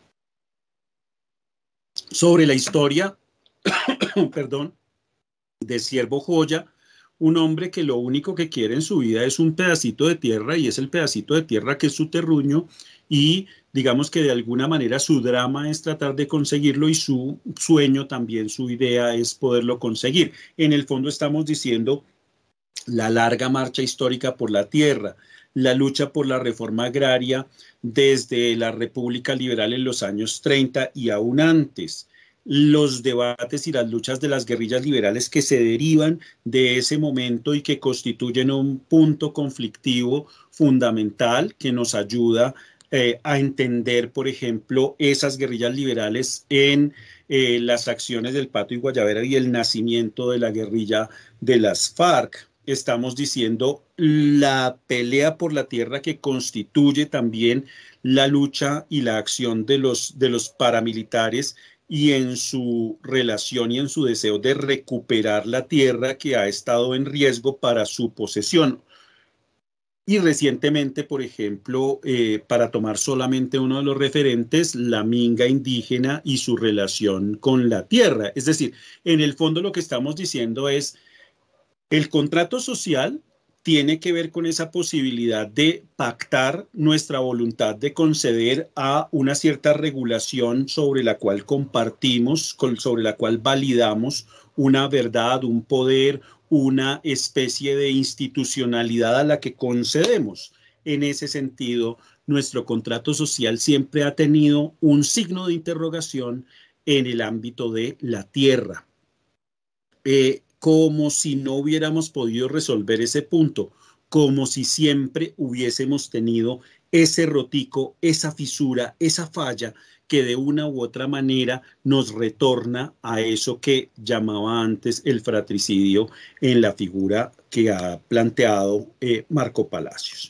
sobre la historia, perdón, de Siervo Joya, un hombre que lo único que quiere en su vida es un pedacito de tierra, y es el pedacito de tierra que es su terruño, y digamos que de alguna manera su drama es tratar de conseguirlo, y su sueño también, su idea es poderlo conseguir. En el fondo estamos diciendo la larga marcha histórica por la tierra, la lucha por la reforma agraria desde la República Liberal en los años treinta y aún antes, los debates y las luchas de las guerrillas liberales que se derivan de ese momento y que constituyen un punto conflictivo fundamental que nos ayuda eh, a entender, por ejemplo, esas guerrillas liberales en eh, las acciones del Pato y Guayabera y el nacimiento de la guerrilla de las FARC. Estamos diciendo la pelea por la tierra que constituye también la lucha y la acción de los, de los paramilitares, y en su relación y en su deseo de recuperar la tierra que ha estado en riesgo para su posesión. Y recientemente, por ejemplo, eh, para tomar solamente uno de los referentes, la minga indígena y su relación con la tierra. Es decir, en el fondo lo que estamos diciendo es, el contrato social tiene que ver con esa posibilidad de pactar nuestra voluntad de conceder a una cierta regulación sobre la cual compartimos, sobre la cual validamos una verdad, un poder, una especie de institucionalidad a la que concedemos. En ese sentido, nuestro contrato social siempre ha tenido un signo de interrogación en el ámbito de la tierra. Eh, como si no hubiéramos podido resolver ese punto, como si siempre hubiésemos tenido ese rotico, esa fisura, esa falla que de una u otra manera nos retorna a eso que llamaba antes el fratricidio en la figura que ha planteado eh, Marco Palacios.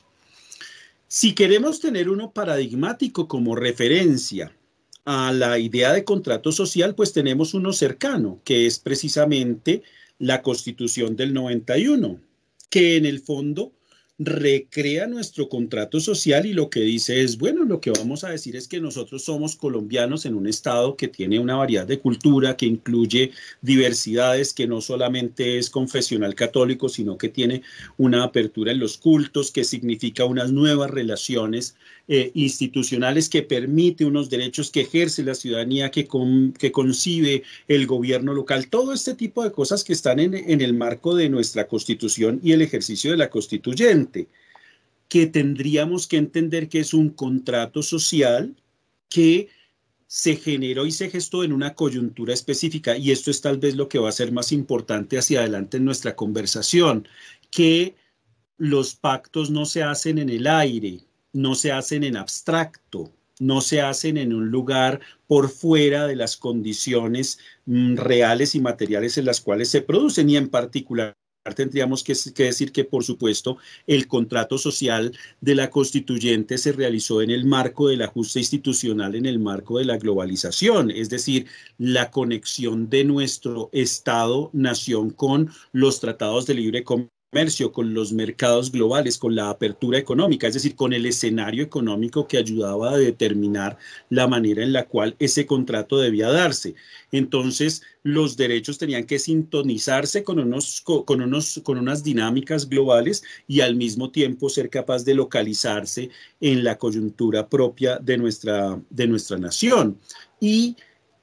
Si queremos tener uno paradigmático como referencia a la idea de contrato social, pues tenemos uno cercano, que es precisamente la Constitución del noventa y uno, que en el fondo recrea nuestro contrato social y lo que dice es, bueno, lo que vamos a decir es que nosotros somos colombianos en un estado que tiene una variedad de cultura, que incluye diversidades, que no solamente es confesional católico, sino que tiene una apertura en los cultos, que significa unas nuevas relaciones eh, institucionales, que permite unos derechos que ejerce la ciudadanía, que, con, que concibe el gobierno local, todo este tipo de cosas que están en, en el marco de nuestra Constitución y el ejercicio de la constituyente, que tendríamos que entender que es un contrato social que se generó y se gestó en una coyuntura específica, y esto es tal vez lo que va a ser más importante hacia adelante en nuestra conversación, que los pactos no se hacen en el aire, no se hacen en abstracto, no se hacen en un lugar por fuera de las condiciones mm, reales y materiales en las cuales se producen, y en particular tendríamos que, que decir que, por supuesto, el contrato social de la constituyente se realizó en el marco del ajuste institucional, en el marco de la globalización, es decir, la conexión de nuestro Estado-nación con los tratados de libre comercio, con los mercados globales, con la apertura económica, es decir, con el escenario económico que ayudaba a determinar la manera en la cual ese contrato debía darse. Entonces, los derechos tenían que sintonizarse con, unos, con, unos, con unas dinámicas globales y al mismo tiempo ser capaz de localizarse en la coyuntura propia de nuestra, de nuestra nación. Y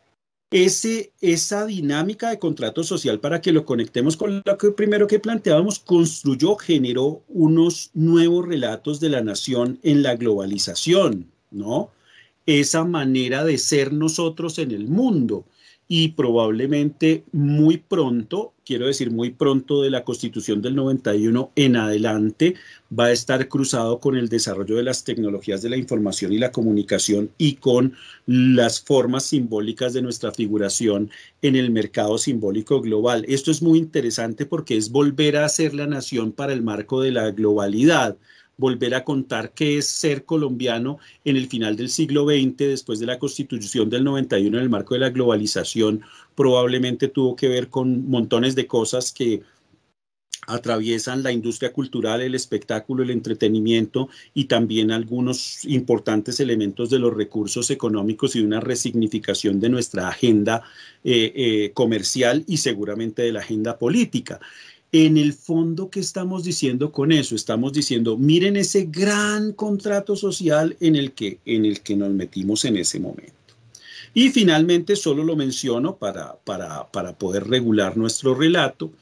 Ese, esa dinámica de contrato social, para que lo conectemos con lo que primero que planteábamos, construyó, generó unos nuevos relatos de la nación en la globalización, ¿no? Esa manera de ser nosotros en el mundo. Y probablemente muy pronto, quiero decir muy pronto de la Constitución del noventa y uno en adelante, va a estar cruzado con el desarrollo de las tecnologías de la información y la comunicación y con las formas simbólicas de nuestra figuración en el mercado simbólico global. Esto es muy interesante porque es volver a ser la nación para el marco de la globalidad, volver a contar qué es ser colombiano en el final del siglo veinte, después de la Constitución del noventa y uno, en el marco de la globalización, probablemente tuvo que ver con montones de cosas que atraviesan la industria cultural, el espectáculo, el entretenimiento y también algunos importantes elementos de los recursos económicos y una resignificación de nuestra agenda eh, eh, comercial y seguramente de la agenda política. En el fondo, ¿qué estamos diciendo con eso? Estamos diciendo, miren ese gran contrato social en el que, en el que nos metimos en ese momento. Y finalmente, solo lo menciono para, para, para poder regular nuestro relato,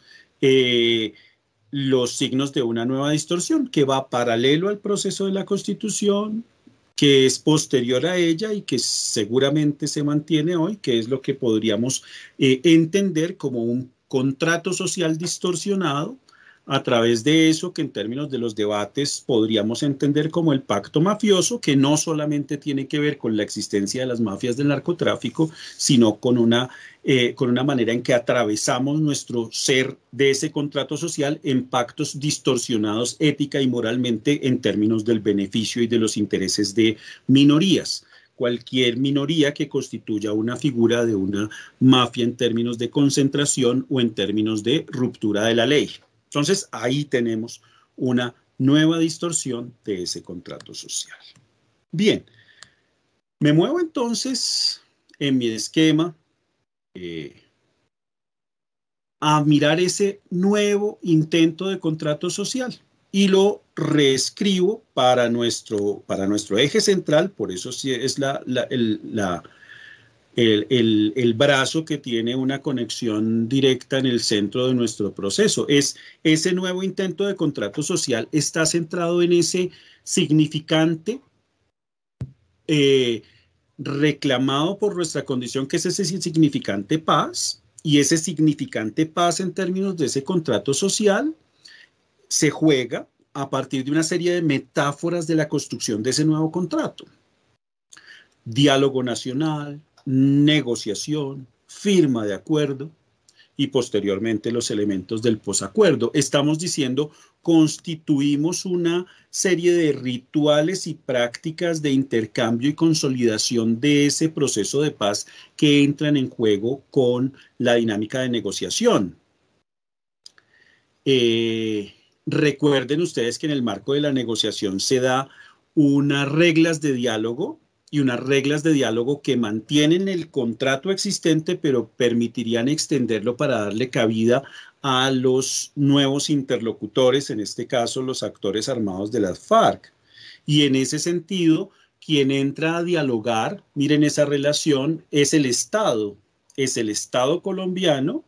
eh, los signos de una nueva distorsión que va paralelo al proceso de la Constitución, que es posterior a ella y que seguramente se mantiene hoy, que es lo que podríamos eh, entender como un contrato social distorsionado, a través de eso que en términos de los debates podríamos entender como el pacto mafioso, que no solamente tiene que ver con la existencia de las mafias del narcotráfico, sino con una, eh, con una manera en que atravesamos nuestro ser de ese contrato social en pactos distorsionados ética y moralmente en términos del beneficio y de los intereses de minorías. Cualquier minoría que constituya una figura de una mafia en términos de concentración o en términos de ruptura de la ley. Entonces, ahí tenemos una nueva distorsión de ese contrato social. Bien, me muevo entonces en mi esquema eh, a mirar ese nuevo intento de contrato social y lo reescribo para nuestro, para nuestro eje central, por eso sí es la, la, el, la, el, el, el brazo que tiene una conexión directa en el centro de nuestro proceso. Es ese nuevo intento de contrato social está centrado en ese significante eh, reclamado por nuestra condición, que es ese significante paz, y ese significante paz en términos de ese contrato social se juega a partir de una serie de metáforas de la construcción de ese nuevo contrato. Diálogo nacional, negociación, firma de acuerdo y posteriormente los elementos del posacuerdo. Estamos diciendo, constituimos una serie de rituales y prácticas de intercambio y consolidación de ese proceso de paz que entran en juego con la dinámica de negociación. Eh, recuerden ustedes que en el marco de la negociación se da unas reglas de diálogo y unas reglas de diálogo que mantienen el contrato existente, pero permitirían extenderlo para darle cabida a los nuevos interlocutores, en este caso los actores armados de las FARC. Y en ese sentido, quien entra a dialogar, miren esa relación, es el Estado, es el Estado colombiano,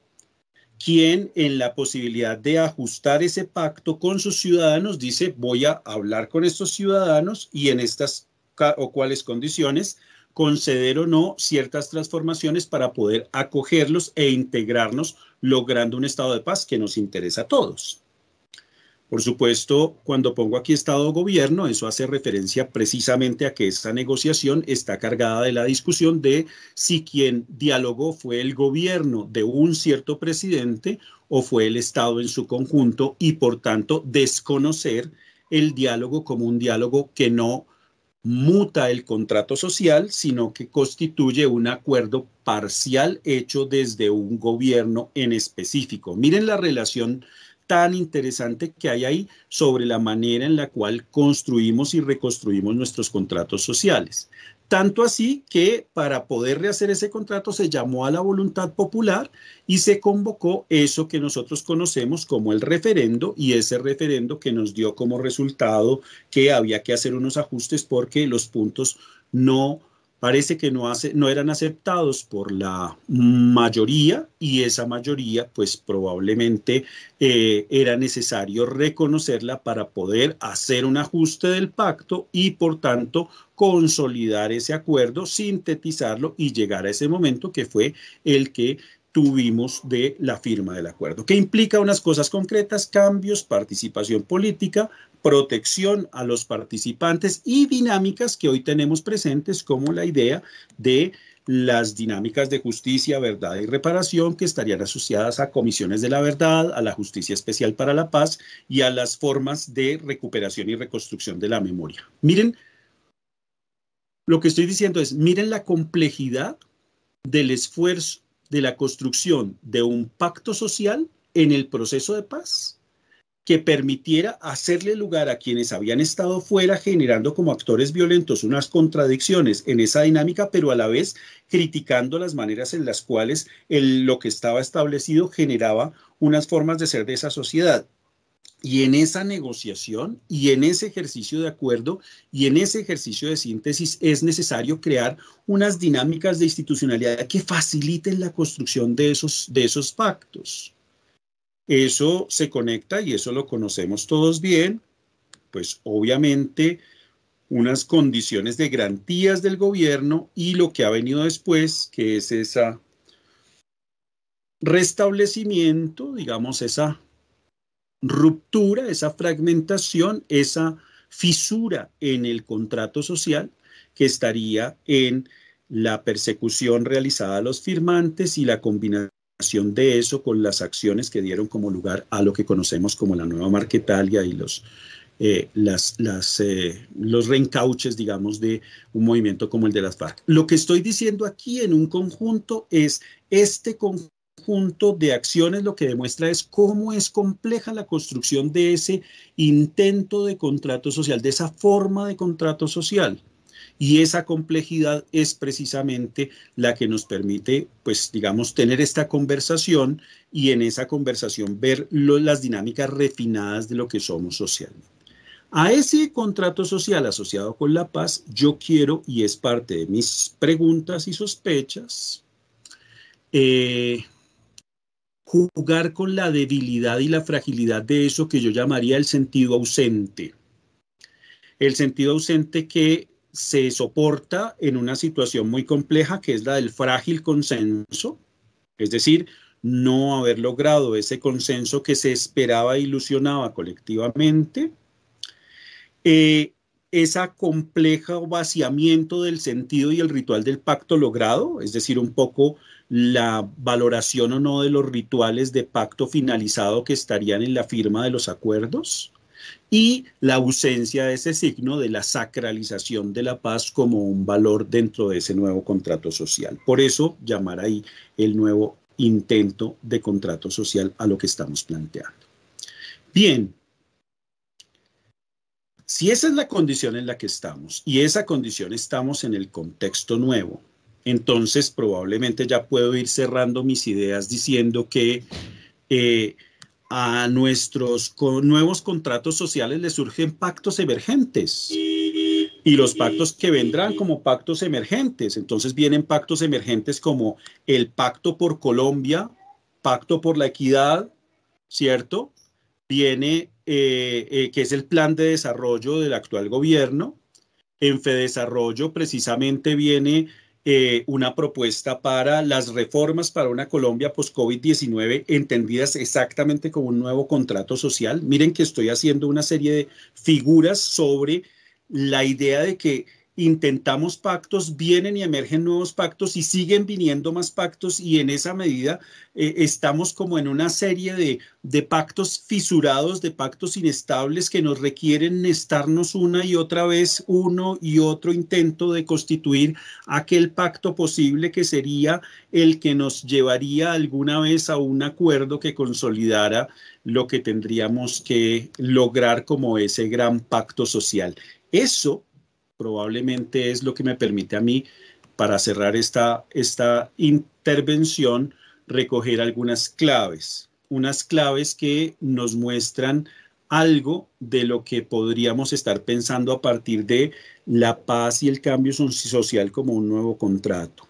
quien en la posibilidad de ajustar ese pacto con sus ciudadanos dice, voy a hablar con estos ciudadanos y en estas o cuáles condiciones conceder o no ciertas transformaciones para poder acogerlos e integrarnos, logrando un estado de paz que nos interesa a todos. Por supuesto, cuando pongo aquí Estado-Gobierno, eso hace referencia precisamente a que esta negociación está cargada de la discusión de si quien dialogó fue el gobierno de un cierto presidente o fue el Estado en su conjunto y, por tanto, desconocer el diálogo como un diálogo que no muta el contrato social, sino que constituye un acuerdo parcial hecho desde un gobierno en específico. Miren la relación tan interesante que hay ahí sobre la manera en la cual construimos y reconstruimos nuestros contratos sociales. Tanto así que para poder rehacer ese contrato se llamó a la voluntad popular y se convocó eso que nosotros conocemos como el referendo, y ese referendo que nos dio como resultado que había que hacer unos ajustes porque los puntos no parece que no, hace, no eran aceptados por la mayoría, y esa mayoría pues probablemente eh, era necesario reconocerla para poder hacer un ajuste del pacto y por tanto consolidar ese acuerdo, sintetizarlo y llegar a ese momento que fue el que tuvimos de la firma del acuerdo, que implica unas cosas concretas: cambios, participación política, protección a los participantes y dinámicas que hoy tenemos presentes, como la idea de las dinámicas de justicia, verdad y reparación, que estarían asociadas a comisiones de la verdad, a la justicia especial para la paz y a las formas de recuperación y reconstrucción de la memoria. Miren, lo que estoy diciendo es, miren la complejidad del esfuerzo de la construcción de un pacto social en el proceso de paz que permitiera hacerle lugar a quienes habían estado fuera, generando como actores violentos unas contradicciones en esa dinámica, pero a la vez criticando las maneras en las cuales el, lo que estaba establecido generaba unas formas de ser de esa sociedad. Y en esa negociación y en ese ejercicio de acuerdo y en ese ejercicio de síntesis es necesario crear unas dinámicas de institucionalidad que faciliten la construcción de esos, de esos pactos. Eso se conecta, y eso lo conocemos todos bien, pues obviamente unas condiciones de garantías del gobierno y lo que ha venido después, que es ese restablecimiento, digamos, esa ruptura, esa fragmentación, esa fisura en el contrato social que estaría en la persecución realizada a los firmantes y la combinación de eso con las acciones que dieron como lugar a lo que conocemos como la nueva Marquetalia y los, eh, las, las, eh, los reencauches, digamos, de un movimiento como el de las FARC. Lo que estoy diciendo aquí en un conjunto es este conjunto conjunto de acciones lo que demuestra es cómo es compleja la construcción de ese intento de contrato social, de esa forma de contrato social. Y esa complejidad es precisamente la que nos permite, pues, digamos, tener esta conversación y en esa conversación ver lo, las dinámicas refinadas de lo que somos socialmente. A ese contrato social asociado con la paz, yo quiero, y es parte de mis preguntas y sospechas, eh, jugar con la debilidad y la fragilidad de eso que yo llamaría el sentido ausente. El sentido ausente que se soporta en una situación muy compleja, que es la del frágil consenso, es decir, no haber logrado ese consenso que se esperaba e ilusionaba colectivamente, eh, esa compleja vaciamiento del sentido y el ritual del pacto logrado, es decir, un poco la valoración o no de los rituales de pacto finalizado que estarían en la firma de los acuerdos, y la ausencia de ese signo de la sacralización de la paz como un valor dentro de ese nuevo contrato social. Por eso llamar ahí el nuevo intento de contrato social a lo que estamos planteando. Bien, si esa es la condición en la que estamos y esa condición estamos en el contexto nuevo, entonces probablemente ya puedo ir cerrando mis ideas diciendo que eh, a nuestros con nuevos contratos sociales les surgen pactos emergentes y los pactos que vendrán como pactos emergentes. Entonces vienen pactos emergentes como el Pacto por Colombia, Pacto por la Equidad, ¿cierto? Viene, eh, eh, que es el plan de desarrollo del actual gobierno. En Fedesarrollo precisamente viene eh, una propuesta para las reformas para una Colombia post-COVID diecinueve entendidas exactamente como un nuevo contrato social. Miren que estoy haciendo una serie de figuras sobre la idea de que intentamos pactos, vienen y emergen nuevos pactos y siguen viniendo más pactos, y en esa medida eh, estamos como en una serie de, de pactos fisurados, de pactos inestables que nos requieren estarnos una y otra vez, uno y otro intento de constituir aquel pacto posible que sería el que nos llevaría alguna vez a un acuerdo que consolidara lo que tendríamos que lograr como ese gran pacto social. Eso probablemente es lo que me permite a mí, para cerrar esta, esta intervención, recoger algunas claves, unas claves que nos muestran algo de lo que podríamos estar pensando a partir de la paz y el cambio social como un nuevo contrato.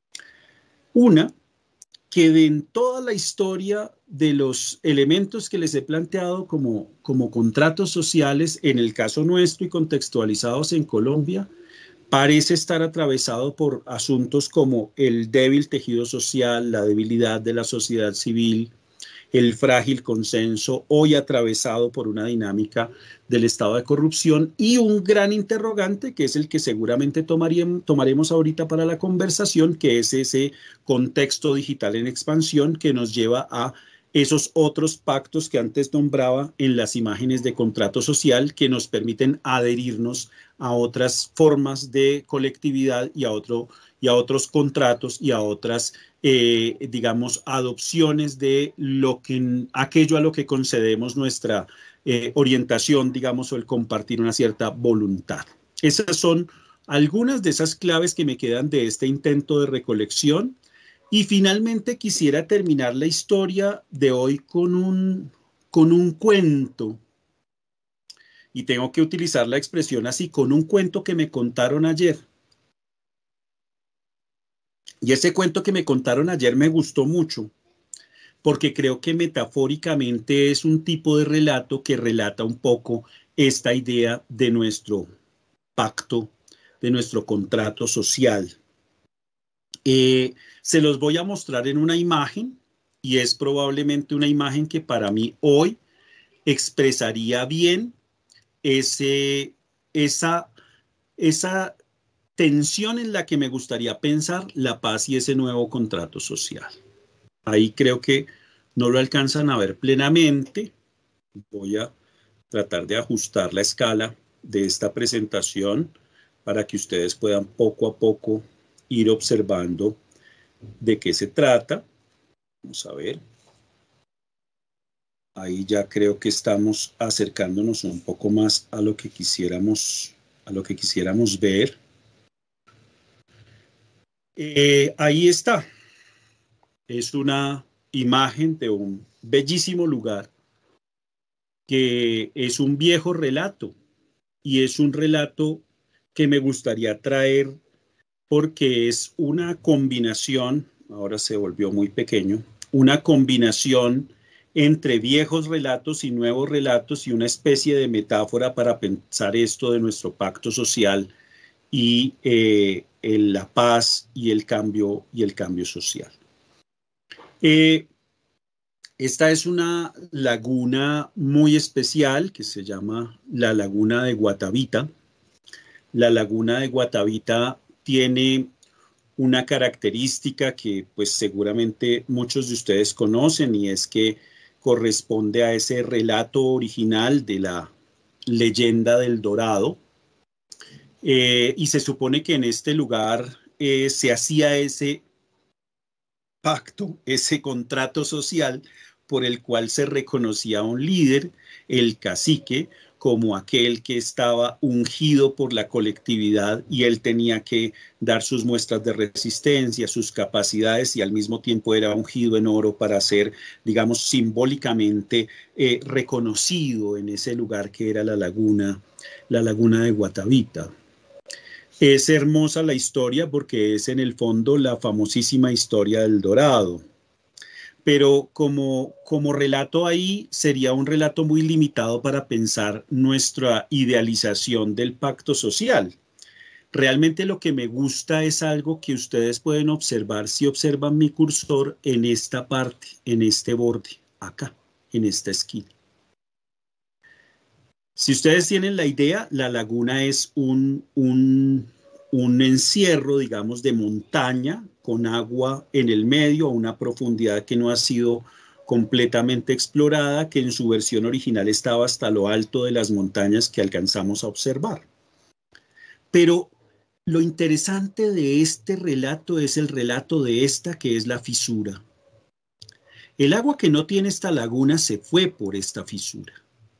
Una, que de en toda la historia de los elementos que les he planteado como, como contratos sociales, en el caso nuestro y contextualizados en Colombia, parece estar atravesado por asuntos como el débil tejido social, la debilidad de la sociedad civil, el frágil consenso, hoy atravesado por una dinámica del estado de corrupción, y un gran interrogante que es el que seguramente tomaríamos, tomaremos ahorita para la conversación, que es ese contexto digital en expansión que nos lleva a esos otros pactos que antes nombraba en las imágenes de contrato social, que nos permiten adherirnos a otras formas de colectividad y a, otro, y a otros contratos y a otras, eh, digamos, adopciones de lo que, aquello a lo que concedemos nuestra eh, orientación, digamos, o el compartir una cierta voluntad. Esas son algunas de esas claves que me quedan de este intento de recolección. Y finalmente quisiera terminar la historia de hoy con un, con un cuento. Y tengo que utilizar la expresión así, con un cuento que me contaron ayer. Y ese cuento que me contaron ayer me gustó mucho, porque creo que metafóricamente es un tipo de relato que relata un poco esta idea de nuestro pacto, de nuestro contrato social. Eh, se los voy a mostrar en una imagen, y es probablemente una imagen que para mí hoy expresaría bien ese, esa, esa tensión en la que me gustaría pensar la paz y ese nuevo contrato social. Ahí creo que no lo alcanzan a ver plenamente. Voy a tratar de ajustar la escala de esta presentación para que ustedes puedan poco a poco ir observando de qué se trata. Vamos a ver. Ahí ya creo que estamos acercándonos un poco más a lo que quisiéramos, a lo que quisiéramos ver. Eh, ahí está. Es una imagen de un bellísimo lugar que es un viejo relato, y es un relato que me gustaría traer porque es una combinación, ahora se volvió muy pequeño, una combinación entre viejos relatos y nuevos relatos, y una especie de metáfora para pensar esto de nuestro pacto social y eh, el, la paz y el cambio, y el cambio social. Eh, Esta es una laguna muy especial que se llama la Laguna de Guatavita. La Laguna de Guatavita tiene una característica que pues seguramente muchos de ustedes conocen, y es que corresponde a ese relato original de la leyenda del Dorado. Eh, y se supone que en este lugar eh, se hacía ese pacto, ese contrato social por el cual se reconocía a un líder, el cacique, como aquel que estaba ungido por la colectividad, y él tenía que dar sus muestras de resistencia, sus capacidades, y al mismo tiempo era ungido en oro para ser, digamos, simbólicamente eh, reconocido en ese lugar que era la laguna, la laguna de Guatavita. Es hermosa la historia porque es en el fondo la famosísima historia del Dorado. Pero como, como relato ahí sería un relato muy limitado para pensar nuestra idealización del pacto social. Realmente lo que me gusta es algo que ustedes pueden observar si observan mi cursor en esta parte, en este borde, acá, en esta esquina. Si ustedes tienen la idea, la laguna es un, un, un encierro, digamos, de montaña con agua en el medio a una profundidad que no ha sido completamente explorada, que en su versión original estaba hasta lo alto de las montañas que alcanzamos a observar. Pero lo interesante de este relato es el relato de esta, que es la fisura. El agua que no tiene esta laguna se fue por esta fisura.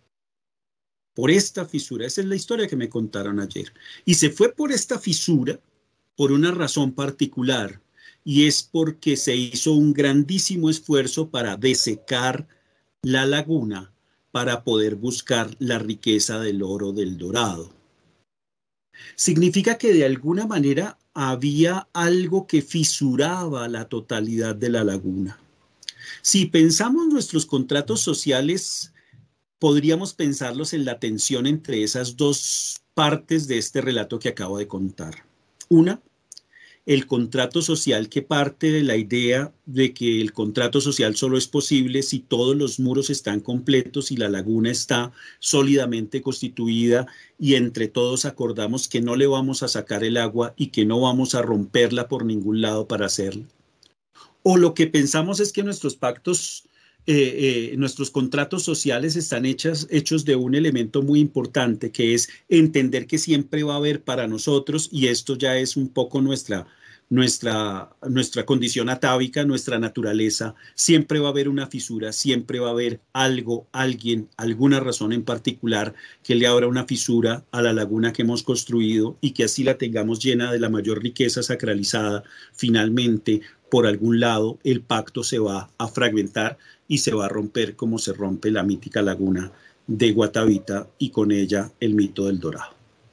Por esta fisura, esa es la historia que me contaron ayer. Y se fue por esta fisura por una razón particular, y es porque se hizo un grandísimo esfuerzo para desecar la laguna para poder buscar la riqueza del oro del Dorado. Significa que de alguna manera había algo que fisuraba la totalidad de la laguna. Si pensamos nuestros contratos sociales, podríamos pensarlos en la tensión entre esas dos partes de este relato que acabo de contar. Una, el contrato social, que parte de la idea de que el contrato social solo es posible si todos los muros están completos y la laguna está sólidamente constituida, y entre todos acordamos que no le vamos a sacar el agua y que no vamos a romperla por ningún lado para hacerlo. O lo que pensamos es que nuestros pactos Eh, eh, nuestros contratos sociales están hechas, hechos de un elemento muy importante, que es entender que siempre va a haber para nosotros, y esto ya es un poco nuestra, nuestra, nuestra condición atávica, nuestra naturaleza. Siempre va a haber una fisura, siempre va a haber algo, alguien, alguna razón en particular que le abra una fisura a la laguna que hemos construido, y que así la tengamos llena de la mayor riqueza sacralizada. Finalmente, por algún lado, el pacto se va a fragmentar y se va a romper, como se rompe la mítica laguna de Guatavita, y con ella el mito del Dorado.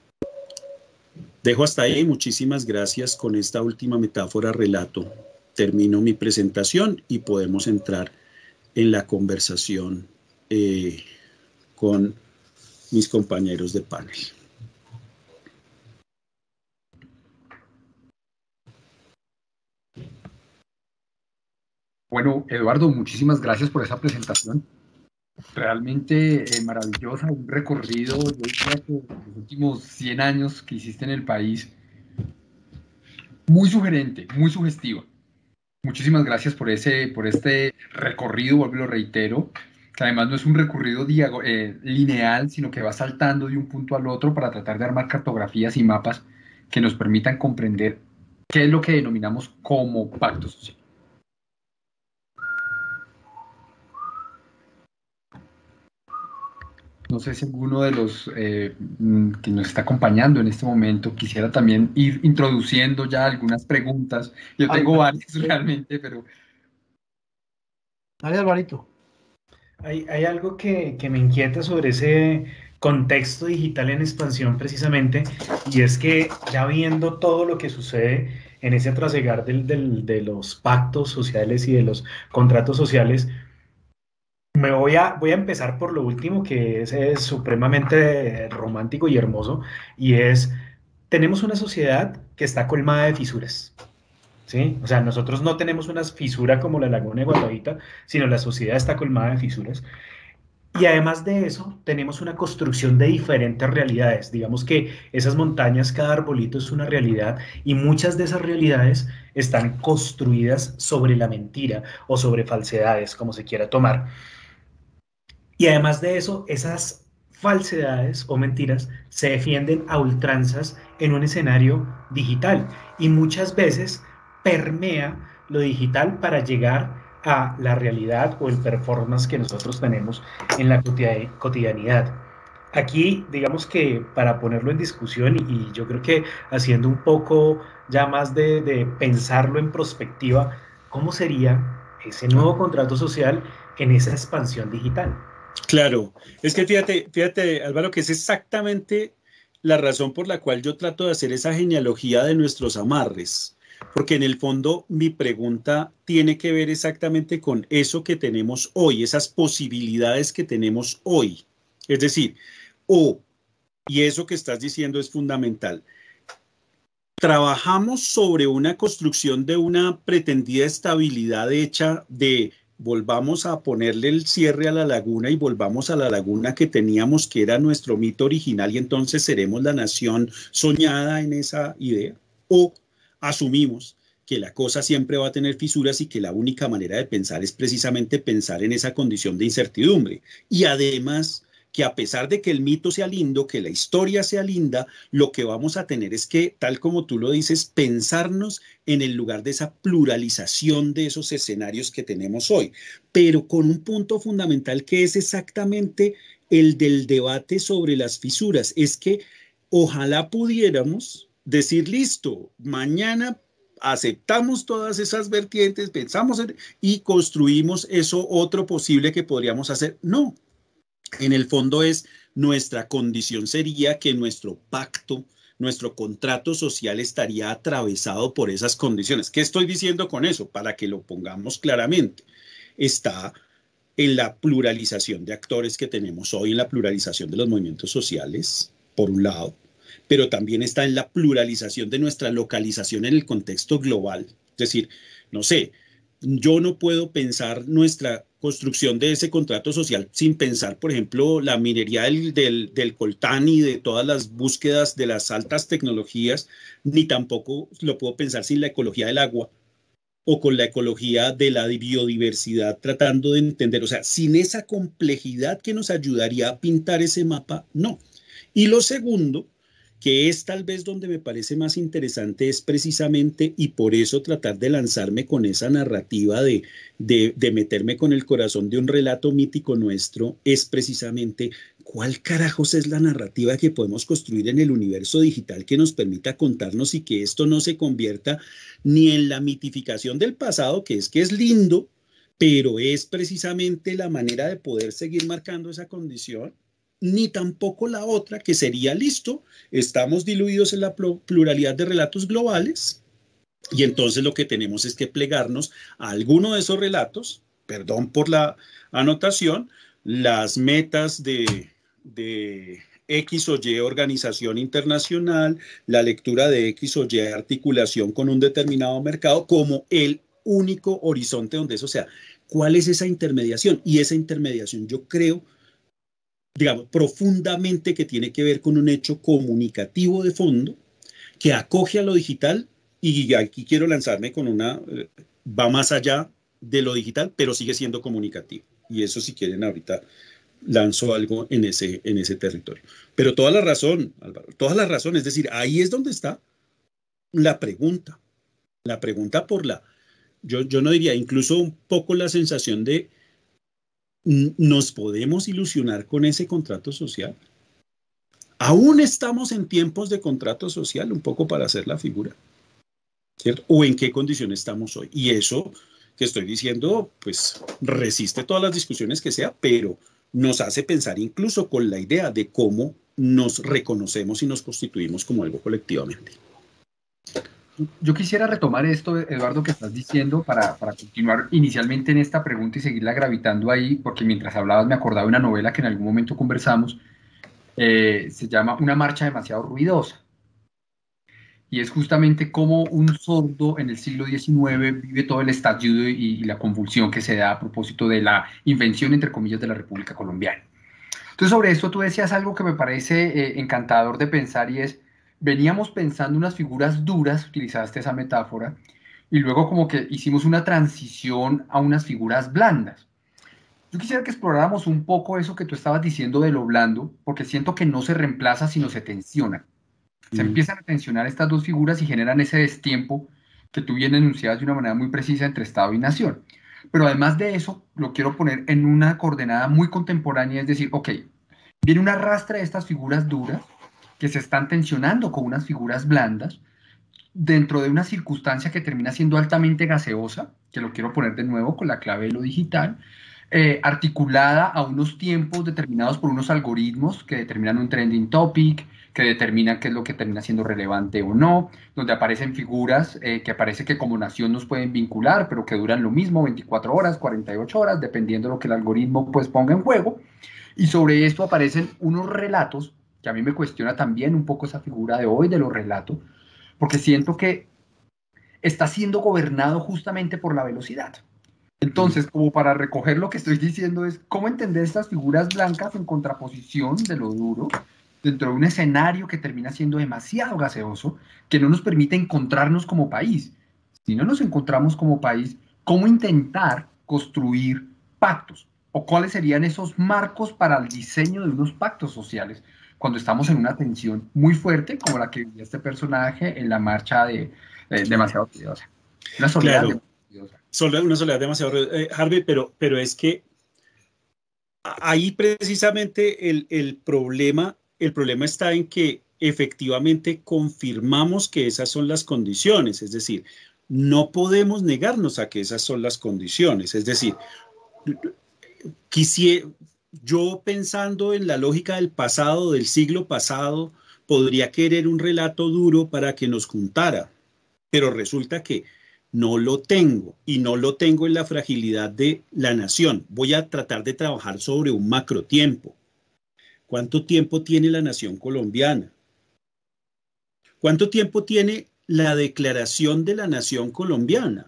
Dejo hasta ahí. Muchísimas gracias. Con esta última metáfora relato termino mi presentación y podemos entrar en la conversación eh, con mis compañeros de panel. Bueno, Eduardo, muchísimas gracias por esa presentación. Realmente eh, maravillosa, un recorrido, yo diría que los últimos cien años que hiciste en el país, muy sugerente, muy sugestiva. Muchísimas gracias por, ese, por este recorrido, vuelvo y lo reitero, que además no es un recorrido diago, eh, lineal, sino que va saltando de un punto al otro para tratar de armar cartografías y mapas que nos permitan comprender qué es lo que denominamos como pacto social. No sé si alguno de los eh, que nos está acompañando en este momento quisiera también ir introduciendo ya algunas preguntas. Yo tengo Ay, varias realmente, pero... Dale, Alvarito. Hay, hay algo que, que me inquieta sobre ese contexto digital en expansión precisamente, y es que ya viendo todo lo que sucede en ese trasegar del, del, de los pactos sociales y de los contratos sociales, Me voy a, voy a empezar por lo último, que es, es supremamente romántico y hermoso, y es, tenemos una sociedad que está colmada de fisuras. ¿sí? O sea, nosotros no tenemos una fisura como la laguna de Guatavita, sino la sociedad está colmada de fisuras. Y además de eso, tenemos una construcción de diferentes realidades. Digamos que esas montañas, cada arbolito es una realidad y muchas de esas realidades están construidas sobre la mentira o sobre falsedades, como se quiera tomar. Y además de eso, esas falsedades o mentiras se defienden a ultranzas en un escenario digital y muchas veces permea lo digital para llegar a la realidad o el performance que nosotros tenemos en la cotidianidad. Aquí, digamos que para ponerlo en discusión, y, y yo creo que haciendo un poco ya más de, de pensarlo en perspectiva, ¿cómo sería ese nuevo contrato social en esa expansión digital? Claro, es que fíjate, fíjate, Álvaro, que es exactamente la razón por la cual yo trato de hacer esa genealogía de nuestros amarres, porque en el fondo mi pregunta tiene que ver exactamente con eso que tenemos hoy, esas posibilidades que tenemos hoy. Es decir, o, y eso que estás diciendo es fundamental, trabajamos sobre una construcción de una pretendida estabilidad hecha de volvamos a ponerle el cierre a la laguna y volvamos a la laguna que teníamos, que era nuestro mito original, y entonces seremos la nación soñada en esa idea. O asumimos que la cosa siempre va a tener fisuras y que la única manera de pensar es precisamente pensar en esa condición de incertidumbre. Y además que a pesar de que el mito sea lindo, que la historia sea linda, lo que vamos a tener es que, tal como tú lo dices, pensarnos en el lugar de esa pluralización de esos escenarios que tenemos hoy, pero con un punto fundamental que es exactamente el del debate sobre las fisuras. Es que ojalá pudiéramos decir, listo, mañana aceptamos todas esas vertientes, pensamos en, y construimos eso otro posible que podríamos hacer. No. En el fondo es nuestra condición sería que nuestro pacto, nuestro contrato social estaría atravesado por esas condiciones. ¿Qué estoy diciendo con eso? Para que lo pongamos claramente. Está en la pluralización de actores que tenemos hoy, en la pluralización de los movimientos sociales, por un lado, pero también está en la pluralización de nuestra localización en el contexto global. Es decir, no sé, yo no puedo pensar nuestra construcción de ese contrato social sin pensar, por ejemplo, la minería del, del, del coltán y de todas las búsquedas de las altas tecnologías, ni tampoco lo puedo pensar sin la ecología del agua o con la ecología de la biodiversidad, tratando de entender, o sea, sin esa complejidad que nos ayudaría a pintar ese mapa, no. Y lo segundo, que es tal vez donde me parece más interesante, es precisamente, y por eso tratar de lanzarme con esa narrativa de, de, de meterme con el corazón de un relato mítico nuestro, es precisamente cuál carajos es la narrativa que podemos construir en el universo digital que nos permita contarnos y que esto no se convierta ni en la mitificación del pasado, que es que es lindo, pero es precisamente la manera de poder seguir marcando esa condición, ni tampoco la otra, que sería listo, estamos diluidos en la pluralidad de relatos globales y entonces lo que tenemos es que plegarnos a alguno de esos relatos, perdón por la anotación, las metas de, de X o Y organización internacional, la lectura de X o Y articulación con un determinado mercado como el único horizonte donde eso sea. ¿Cuál es esa intermediación? Y esa intermediación yo creo digamos, profundamente que tiene que ver con un hecho comunicativo de fondo que acoge a lo digital, y aquí quiero lanzarme con una, eh, va más allá de lo digital, pero sigue siendo comunicativo. Y eso, si quieren, ahorita lanzo algo en ese, en ese territorio. Pero toda la razón, Álvaro, toda la razón, es decir, ahí es donde está la pregunta. La pregunta por la, yo, yo no diría, incluso un poco la sensación de ¿nos podemos ilusionar con ese contrato social? Aún estamos en tiempos de contrato social, un poco para hacer la figura, ¿cierto? ¿O en qué condición estamos hoy? Y eso que estoy diciendo, pues resiste todas las discusiones que sea, pero nos hace pensar incluso con la idea de cómo nos reconocemos y nos constituimos como algo colectivamente. Yo quisiera retomar esto, Eduardo, que estás diciendo para, para continuar inicialmente en esta pregunta y seguirla gravitando ahí, porque mientras hablabas me acordaba de una novela que en algún momento conversamos, eh, se llama Una marcha demasiado ruidosa. y es justamente cómo un sordo en el siglo diecinueve vive todo el estallido y, y la convulsión que se da a propósito de la invención, entre comillas, de la República Colombiana. Entonces, sobre esto tú decías algo que me parece eh, encantador de pensar, y es, veníamos pensando unas figuras duras, utilizaste esa metáfora, y luego como que hicimos una transición a unas figuras blandas. Yo quisiera que exploráramos un poco eso que tú estabas diciendo de lo blando, porque siento que no se reemplaza, sino se tensiona. Se Mm. empiezan a tensionar estas dos figuras y generan ese destiempo que tú bien enunciabas de una manera muy precisa entre Estado y nación. Pero además de eso, lo quiero poner en una coordenada muy contemporánea, es decir, ok, viene un arrastre de estas figuras duras que se están tensionando con unas figuras blandas dentro de una circunstancia que termina siendo altamente gaseosa, que lo quiero poner de nuevo con la clave de lo digital, eh, articulada a unos tiempos determinados por unos algoritmos que determinan un trending topic, que determinan qué es lo que termina siendo relevante o no, donde aparecen figuras eh, que parece que como nación nos pueden vincular, pero que duran lo mismo, veinticuatro horas, cuarenta y ocho horas, dependiendo de lo que el algoritmo pues ponga en juego. Y sobre esto aparecen unos relatos, que a mí me cuestiona también un poco esa figura de hoy de los relatos, porque siento que está siendo gobernado justamente por la velocidad. Entonces, como para recoger lo que estoy diciendo es cómo entender estas figuras blancas en contraposición de lo duro dentro de un escenario que termina siendo demasiado gaseoso, que no nos permite encontrarnos como país. Si no nos encontramos como país, ¿cómo intentar construir pactos? ¿O cuáles serían esos marcos para el diseño de unos pactos sociales cuando estamos en una tensión muy fuerte como la que vivía este personaje en la marcha de, de demasiado tediosa? Una soledad Claro. demasiado tediosa. Solo una soledad demasiado, eh, Harvey, pero, pero es que ahí precisamente el, el, problema, el problema está en que efectivamente confirmamos que esas son las condiciones, es decir, no podemos negarnos a que esas son las condiciones, es decir, quisiera, yo pensando en la lógica del pasado, del siglo pasado, podría querer un relato duro para que nos juntara, pero resulta que no lo tengo, y no lo tengo en la fragilidad de la nación. Voy a tratar de trabajar sobre un macro tiempo. ¿Cuánto tiempo tiene la nación colombiana? ¿Cuánto tiempo tiene la declaración de la nación colombiana?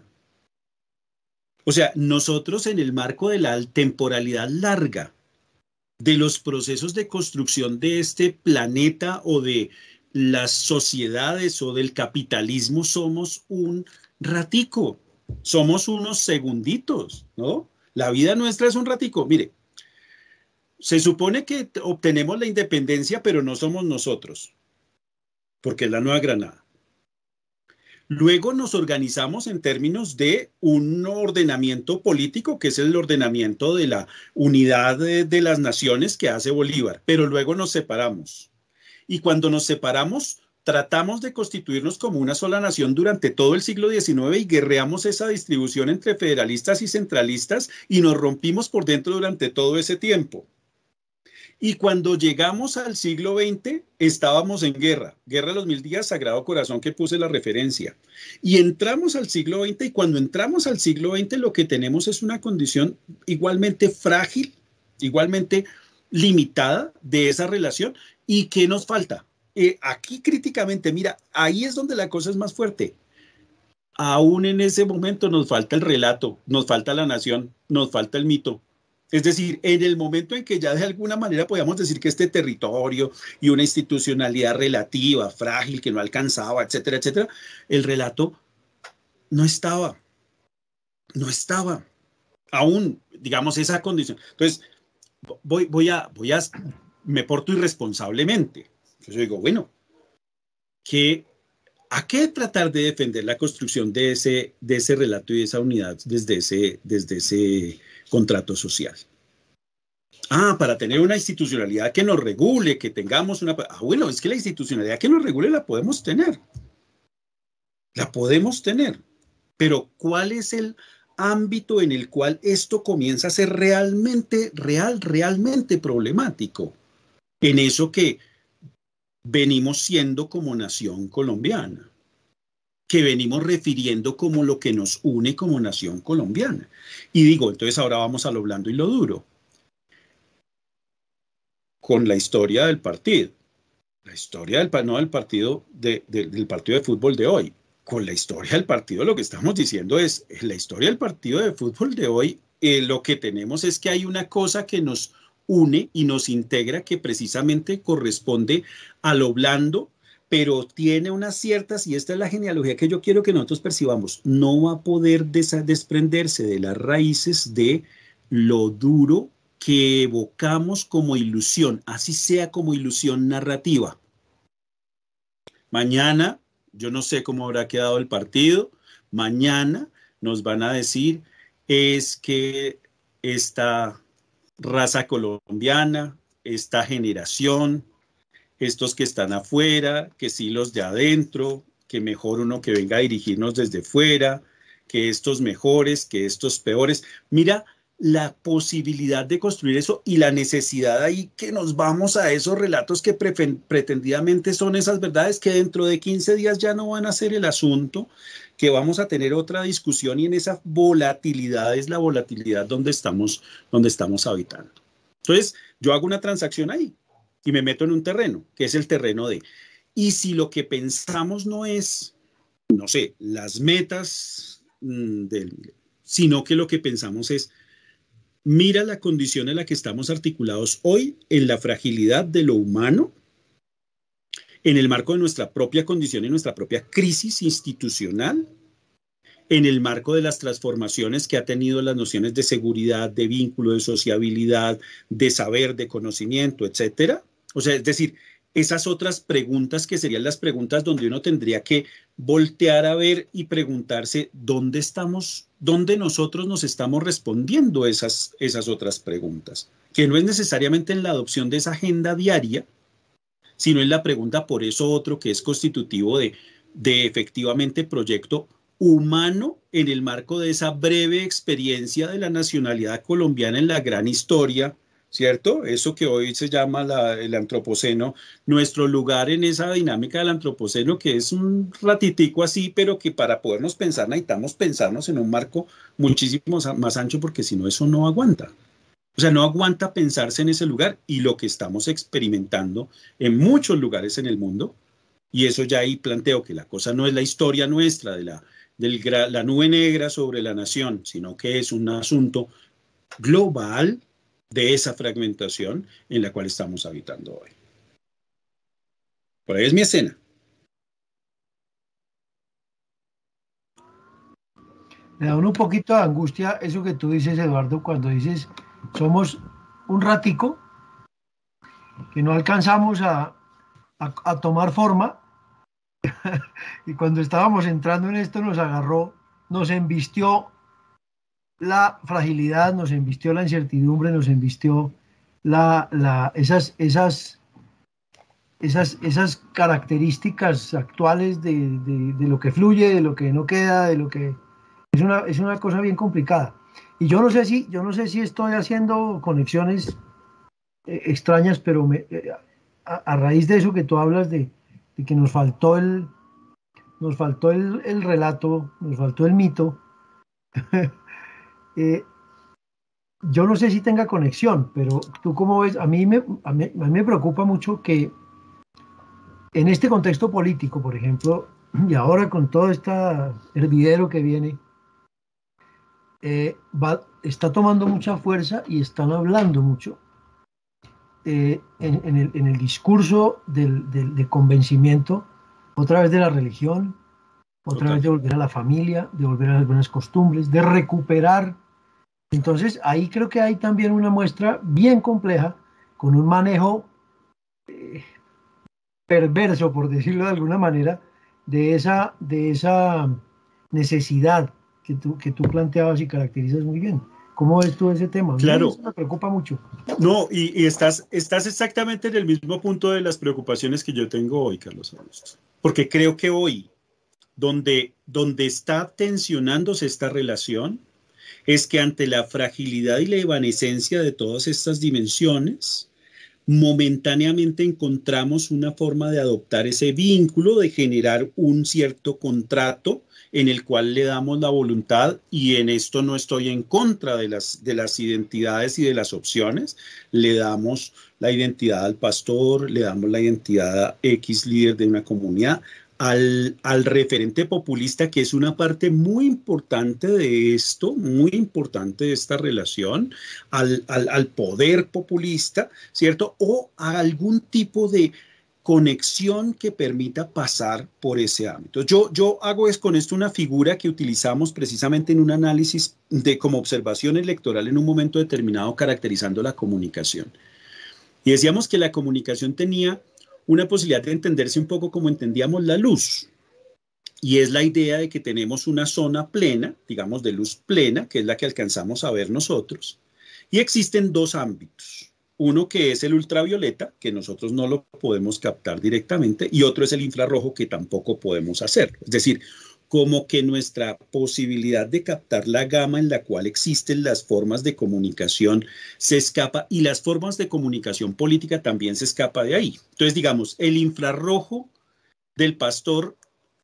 O sea, nosotros en el marco de la temporalidad larga de los procesos de construcción de este planeta o de las sociedades o del capitalismo somos un ratico, somos unos segunditos, ¿no? La vida nuestra es un ratico. Mire, se supone que obtenemos la independencia, pero no somos nosotros, porque es la Nueva Granada. Luego nos organizamos en términos de un ordenamiento político, que es el ordenamiento de la unidad de, de las naciones que hace Bolívar, pero luego nos separamos. Y cuando nos separamos, tratamos de constituirnos como una sola nación durante todo el siglo diecinueve y guerreamos esa distribución entre federalistas y centralistas y nos rompimos por dentro durante todo ese tiempo. Y cuando llegamos al siglo veinte, estábamos en guerra. Guerra de los Mil Días, Sagrado Corazón, que puse la referencia. Y entramos al siglo veinte, y cuando entramos al siglo veinte, lo que tenemos es una condición igualmente frágil, igualmente limitada de esa relación. ¿Y qué nos falta? Eh, aquí críticamente, mira, ahí es donde la cosa es más fuerte. Aún en ese momento nos falta el relato, nos falta la nación, nos falta el mito. Es decir, en el momento en que ya de alguna manera podíamos decir que este territorio y una institucionalidad relativa, frágil, que no alcanzaba, etcétera, etcétera, el relato no estaba, no estaba. Aún, digamos, esa condición. Entonces, voy, voy a, voy a, me porto irresponsablemente. Yo digo, bueno, ¿qué, ¿a qué tratar de defender la construcción de ese, de ese relato y de esa unidad desde ese, desde ese contrato social? Ah, para tener una institucionalidad que nos regule, que tengamos una... Ah, bueno, es que la institucionalidad que nos regule la podemos tener. La podemos tener. Pero ¿cuál es el ámbito en el cual esto comienza a ser realmente, real, realmente problemático? En eso que venimos siendo como nación colombiana, que venimos refiriendo como lo que nos une como nación colombiana. Y digo, entonces ahora vamos a lo blando y lo duro. Con la historia del partido. La historia del, no del, partido de, de, del partido de fútbol de hoy. Con la historia del partido lo que estamos diciendo es, la historia del partido de fútbol de hoy, eh, lo que tenemos es que hay una cosa que nos une y nos integra que precisamente corresponde a lo blando, pero tiene unas ciertas, y esta es la genealogía que yo quiero que nosotros percibamos, no va a poder des- desprenderse de las raíces de lo duro que evocamos como ilusión, así sea como ilusión narrativa. Mañana, yo no sé cómo habrá quedado el partido, mañana nos van a decir es que esta raza colombiana, esta generación, estos que están afuera, que sí los de adentro, que mejor uno que venga a dirigirnos desde fuera, que estos mejores, que estos peores. Mira la posibilidad de construir eso y la necesidad ahí que nos vamos a esos relatos que pre pretendidamente son esas verdades que dentro de quince días ya no van a ser el asunto, que vamos a tener otra discusión y en esa volatilidad es la volatilidad donde estamos, donde estamos habitando. Entonces, yo hago una transacción ahí y me meto en un terreno, que es el terreno de, y si lo que pensamos no es, no sé, las metas mmm, del, sino que lo que pensamos es, mira la condición en la que estamos articulados hoy, en la fragilidad de lo humano, en el marco de nuestra propia condición y nuestra propia crisis institucional, en el marco de las transformaciones que ha tenido las nociones de seguridad, de vínculo, de sociabilidad, de saber, de conocimiento, etcétera. O sea, es decir, esas otras preguntas que serían las preguntas donde uno tendría que voltear a ver y preguntarse dónde estamos, dónde nosotros nos estamos respondiendo esas, esas otras preguntas, que no es necesariamente en la adopción de esa agenda diaria, sino en la pregunta por eso otro que es constitutivo de, de efectivamente proyecto humano en el marco de esa breve experiencia de la nacionalidad colombiana en la gran historia, ¿cierto? Eso que hoy se llama la, el antropoceno, nuestro lugar en esa dinámica del antropoceno, que es un ratitico así, pero que para podernos pensar necesitamos pensarnos en un marco muchísimo más ancho, porque si no eso no aguanta. O sea, no aguanta pensarse en ese lugar y lo que estamos experimentando en muchos lugares en el mundo, y eso ya ahí planteo que la cosa no es la historia nuestra de la, de la nube negra sobre la nación, sino que es un asunto global de esa fragmentación en la cual estamos habitando hoy. Por ahí es mi escena. Me da un poquito de angustia eso que tú dices, Eduardo, cuando dices somos un ratico que no alcanzamos a, a, a tomar forma y cuando estábamos entrando en esto nos agarró, nos embistió la fragilidad, nos embistió la incertidumbre, nos embistió la, la, esas, esas, esas, esas características actuales de, de, de lo que fluye, de lo que no queda, de lo que... Es una, es una cosa bien complicada. Y yo no sé si, yo no sé si estoy haciendo conexiones eh, extrañas, pero me, eh, a, a raíz de eso que tú hablas de, de que nos faltó el, nos faltó el, el relato, nos faltó el mito, eh, yo no sé si tenga conexión, pero tú cómo ves, a mí, me, a mí, a mí me preocupa mucho que en este contexto político, por ejemplo, y ahora con todo este hervidero que viene, eh, va, está tomando mucha fuerza y están hablando mucho eh, en, en, el, en el discurso del, del, de convencimiento, otra vez de la religión, otra Total. vez de volver a la familia, de volver a las buenas costumbres, de recuperar. Entonces, ahí creo que hay también una muestra bien compleja, con un manejo eh, perverso, por decirlo de alguna manera, de esa, de esa necesidad que tú, que tú planteabas y caracterizas muy bien. ¿Cómo ves tú ese tema? Claro. Eso me preocupa mucho. No, y, y estás, estás exactamente en el mismo punto de las preocupaciones que yo tengo hoy, Carlos Augusto. Porque creo que hoy, donde, donde está tensionándose esta relación, es que ante la fragilidad y la evanescencia de todas estas dimensiones, momentáneamente encontramos una forma de adoptar ese vínculo, de generar un cierto contrato en el cual le damos la voluntad, y en esto no estoy en contra de las, de las identidades y de las opciones, le damos la identidad al pastor, le damos la identidad a X líder de una comunidad, al, al referente populista, que es una parte muy importante de esto, muy importante de esta relación, al, al, al poder populista, ¿cierto? O a algún tipo de conexión que permita pasar por ese ámbito. Yo, yo hago es con esto una figura que utilizamos precisamente en un análisis de como observación electoral en un momento determinado caracterizando la comunicación. Y decíamos que la comunicación tenía una posibilidad de entenderse un poco como entendíamos la luz. Y es la idea de que tenemos una zona plena, digamos de luz plena, que es la que alcanzamos a ver nosotros. Y existen dos ámbitos. Uno que es el ultravioleta, que nosotros no lo podemos captar directamente, y otro es el infrarrojo, que tampoco podemos hacerlo. Es decir, como que nuestra posibilidad de captar la gama en la cual existen las formas de comunicación se escapa, y las formas de comunicación política también se escapa de ahí. Entonces, digamos, el infrarrojo del pastor,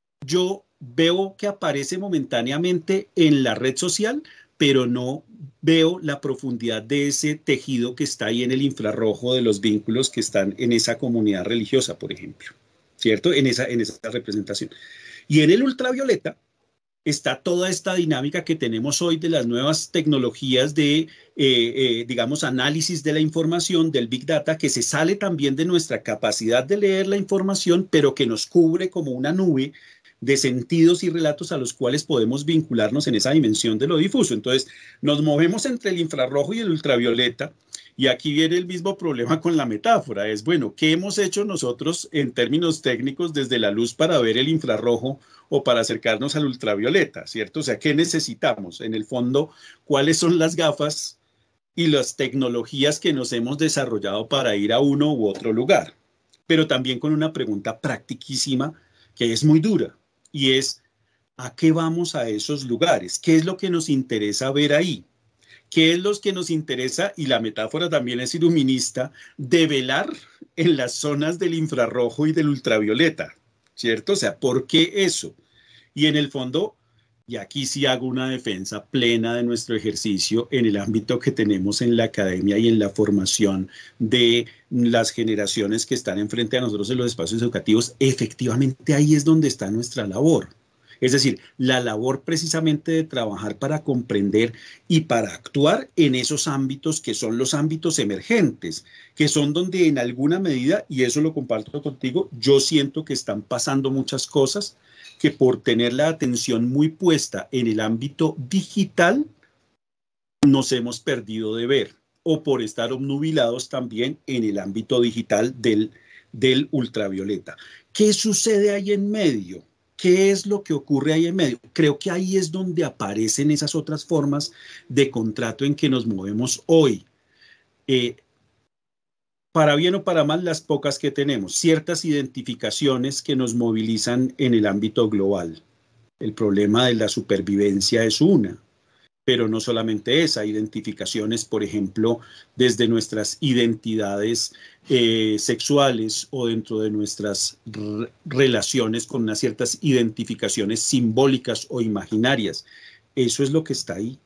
yo veo que aparece momentáneamente en la red social, pero no veo la profundidad de ese tejido que está ahí en el infrarrojo de los vínculos que están en esa comunidad religiosa, por ejemplo, ¿cierto? En esa, en esa representación. Y en el ultravioleta está toda esta dinámica que tenemos hoy de las nuevas tecnologías de, eh, eh, digamos, análisis de la información, del Big Data, que se sale también de nuestra capacidad de leer la información, pero que nos cubre como una nube de sentidos y relatos a los cuales podemos vincularnos en esa dimensión de lo difuso. Entonces, nos movemos entre el infrarrojo y el ultravioleta, y aquí viene el mismo problema con la metáfora. Es, bueno, ¿qué hemos hecho nosotros en términos técnicos desde la luz para ver el infrarrojo o para acercarnos al ultravioleta, ¿cierto? O sea, ¿qué necesitamos? En el fondo, ¿cuáles son las gafas y las tecnologías que nos hemos desarrollado para ir a uno u otro lugar? Pero también con una pregunta practiquísima que es muy dura. Y es, ¿a qué vamos a esos lugares? ¿Qué es lo que nos interesa ver ahí? ¿Qué es lo que nos interesa? Y la metáfora también es iluminista, develar en las zonas del infrarrojo y del ultravioleta, ¿cierto? O sea, ¿por qué eso? Y en el fondo, y aquí sí hago una defensa plena de nuestro ejercicio en el ámbito que tenemos en la academia y en la formación de las generaciones que están enfrente a nosotros en los espacios educativos, efectivamente ahí es donde está nuestra labor. Es decir, la labor precisamente de trabajar para comprender y para actuar en esos ámbitos que son los ámbitos emergentes, que son donde en alguna medida, y eso lo comparto contigo, yo siento que están pasando muchas cosas que por tener la atención muy puesta en el ámbito digital nos hemos perdido de ver, o por estar obnubilados también en el ámbito digital del, del ultravioleta. ¿Qué sucede ahí en medio? ¿Qué es lo que ocurre ahí en medio? Creo que ahí es donde aparecen esas otras formas de contrato en que nos movemos hoy. Eh, para bien o para mal, las pocas que tenemos, ciertas identificaciones que nos movilizan en el ámbito global. El problema de la supervivencia es una, pero no solamente esa, identificaciones, por ejemplo, desde nuestras identidades eh, sexuales o dentro de nuestras re relaciones con unas ciertas identificaciones simbólicas o imaginarias. Eso es lo que está ahí.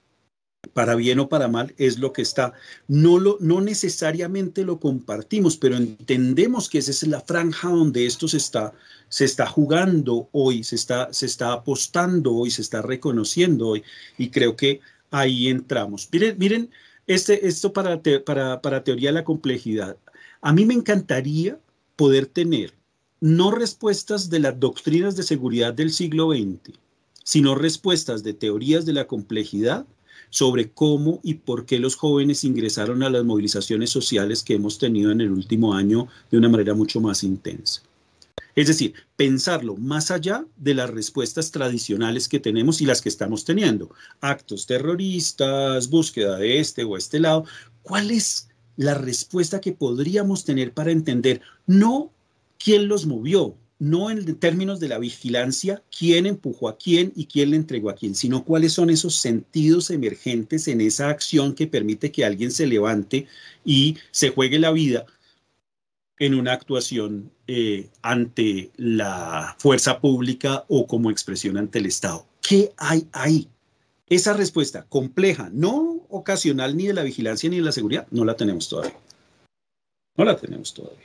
Para bien o para mal es lo que está. No, lo, no necesariamente lo compartimos, pero entendemos que esa es la franja donde esto se está, se está jugando hoy, se está, se está apostando hoy, se está reconociendo hoy, y creo que ahí entramos. Miren, miren este, esto para, te, para, para teoría de la complejidad. A mí me encantaría poder tener no respuestas de las doctrinas de seguridad del siglo veinte, sino respuestas de teorías de la complejidad sobre cómo y por qué los jóvenes ingresaron a las movilizaciones sociales que hemos tenido en el último año de una manera mucho más intensa. Es decir, pensarlo más allá de las respuestas tradicionales que tenemos y las que estamos teniendo. Actos terroristas, búsqueda de este o este lado. ¿Cuál es la respuesta que podríamos tener para entender no quién los movió, no en términos de la vigilancia, quién empujó a quién y quién le entregó a quién, sino cuáles son esos sentidos emergentes en esa acción que permite que alguien se levante y se juegue la vida en una actuación eh, ante la fuerza pública o como expresión ante el Estado. ¿Qué hay ahí? Esa respuesta compleja, no ocasional ni de la vigilancia ni de la seguridad, no la tenemos todavía. No la tenemos todavía.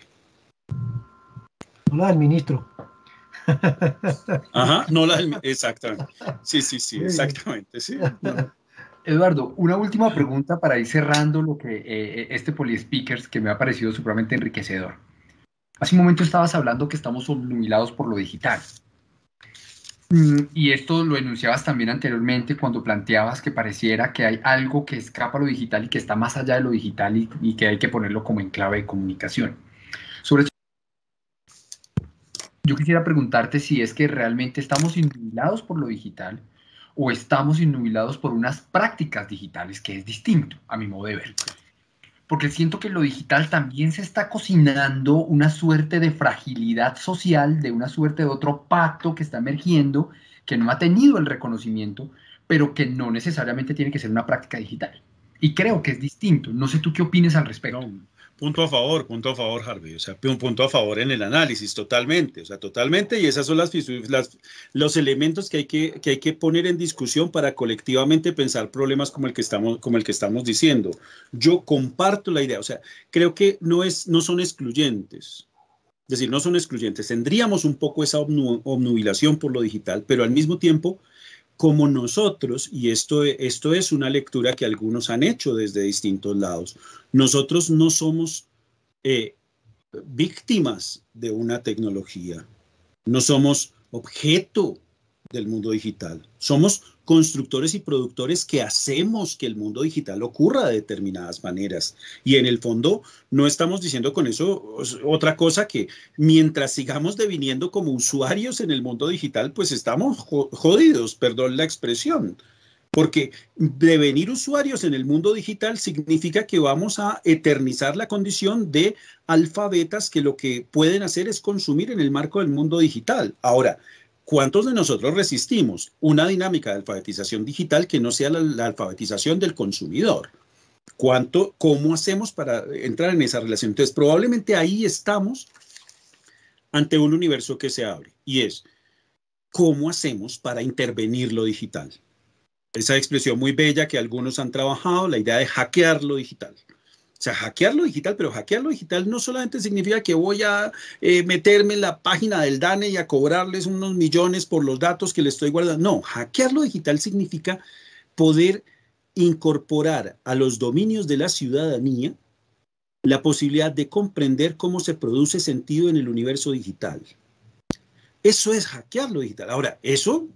No la del ministro. Ajá, no la del, exactamente. Sí, sí, sí, exactamente. Sí. Eduardo, una última pregunta para ir cerrando lo que eh, este Polyspeakers que me ha parecido supremamente enriquecedor. Hace un momento estabas hablando que estamos obnubilados por lo digital. Mm, y esto lo enunciabas también anteriormente cuando planteabas que pareciera que hay algo que escapa a lo digital y que está más allá de lo digital y, y que hay que ponerlo como en clave de comunicación. Sobre eso, yo quisiera preguntarte si es que realmente estamos innubilados por lo digital o estamos innubilados por unas prácticas digitales, que es distinto a mi modo de ver. Porque siento que lo digital también se está cocinando una suerte de fragilidad social, de una suerte de otro pacto que está emergiendo, que no ha tenido el reconocimiento, pero que no necesariamente tiene que ser una práctica digital. Y creo que es distinto. No sé tú qué opines al respecto. No, punto a favor, punto a favor, Harvey. O sea, un punto a favor en el análisis, totalmente. O sea, totalmente. Y esas son las, las, los elementos que hay que, que hay que poner en discusión para colectivamente pensar problemas como el que estamos, como el que estamos diciendo. Yo comparto la idea. O sea, creo que no, es, no son excluyentes. Es decir, no son excluyentes. Tendríamos un poco esa obnu, obnubilación por lo digital, pero al mismo tiempo, como nosotros, y esto, esto es una lectura que algunos han hecho desde distintos lados, nosotros no somos eh, víctimas de una tecnología, no somos objeto del mundo digital, somos constructores y productores que hacemos que el mundo digital ocurra de determinadas maneras. Y en el fondo no estamos diciendo con eso otra cosa que mientras sigamos deviniendo como usuarios en el mundo digital, pues estamos jodidos, perdón la expresión. Porque devenir usuarios en el mundo digital significa que vamos a eternizar la condición de alfabetas que lo que pueden hacer es consumir en el marco del mundo digital. Ahora, ¿cuántos de nosotros resistimos una dinámica de alfabetización digital que no sea la, la alfabetización del consumidor? ¿Cuánto, ¿Cómo hacemos para entrar en esa relación? Entonces, probablemente ahí estamos ante un universo que se abre y es, ¿cómo hacemos para intervenir lo digital? Esa expresión muy bella que algunos han trabajado, la idea de hackear lo digital. O sea, hackear lo digital, pero hackear lo digital no solamente significa que voy a eh, meterme en la página del DANE y a cobrarles unos millones por los datos que les estoy guardando. No, hackear lo digital significa poder incorporar a los dominios de la ciudadanía la posibilidad de comprender cómo se produce sentido en el universo digital. Eso es hackear lo digital. Ahora, eso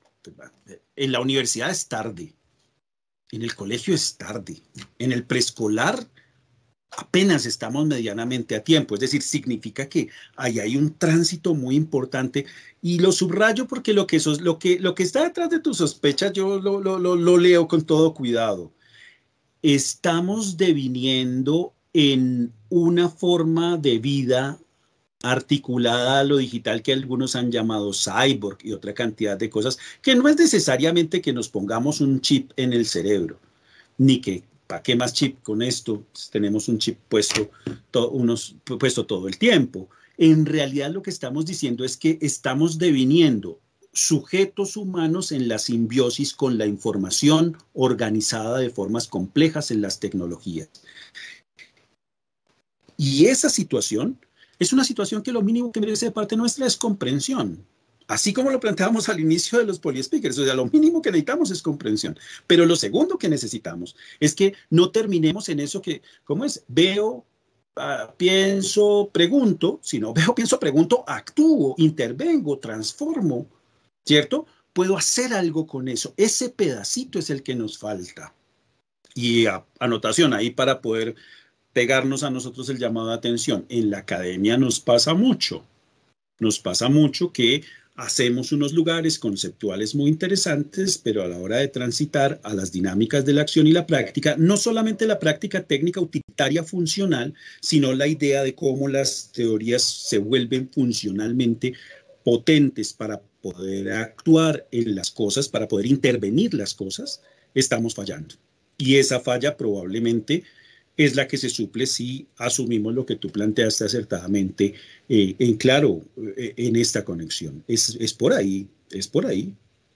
en la universidad es tarde, en el colegio es tarde, en el preescolar apenas estamos medianamente a tiempo, es decir, significa que ahí hay un tránsito muy importante y lo subrayo porque lo que, eso, lo que, lo que está detrás de tus sospechas yo lo, lo, lo, lo leo con todo cuidado. Estamos deviniendo en una forma de vida articulada a lo digital que algunos han llamado cyborg y otra cantidad de cosas que no es necesariamente que nos pongamos un chip en el cerebro, ni que ¿para qué más chip con esto? Tenemos un chip puesto, to, unos, puesto todo el tiempo. En realidad lo que estamos diciendo es que estamos deviniendo sujetos humanos en la simbiosis con la información organizada de formas complejas en las tecnologías. Y esa situación es una situación que lo mínimo que merece de parte nuestra es comprensión. Así como lo planteábamos al inicio de los Polyspeakers, o sea, lo mínimo que necesitamos es comprensión. Pero lo segundo que necesitamos es que no terminemos en eso que, ¿cómo es? Veo, uh, pienso, pregunto, sino veo, pienso, pregunto, actúo, intervengo, transformo, ¿cierto? Puedo hacer algo con eso. Ese pedacito es el que nos falta. Y a, anotación ahí para poder pegarnos a nosotros el llamado de atención. En la academia nos pasa mucho. Nos pasa mucho que hacemos unos lugares conceptuales muy interesantes, pero a la hora de transitar a las dinámicas de la acción y la práctica, no solamente la práctica técnica utilitaria funcional, sino la idea de cómo las teorías se vuelven funcionalmente potentes para poder actuar en las cosas, para poder intervenir las cosas, estamos fallando. Y esa falla probablemente es la que se suple si asumimos lo que tú planteaste acertadamente, eh, en claro, eh, en esta conexión. Es, es por ahí, es por ahí.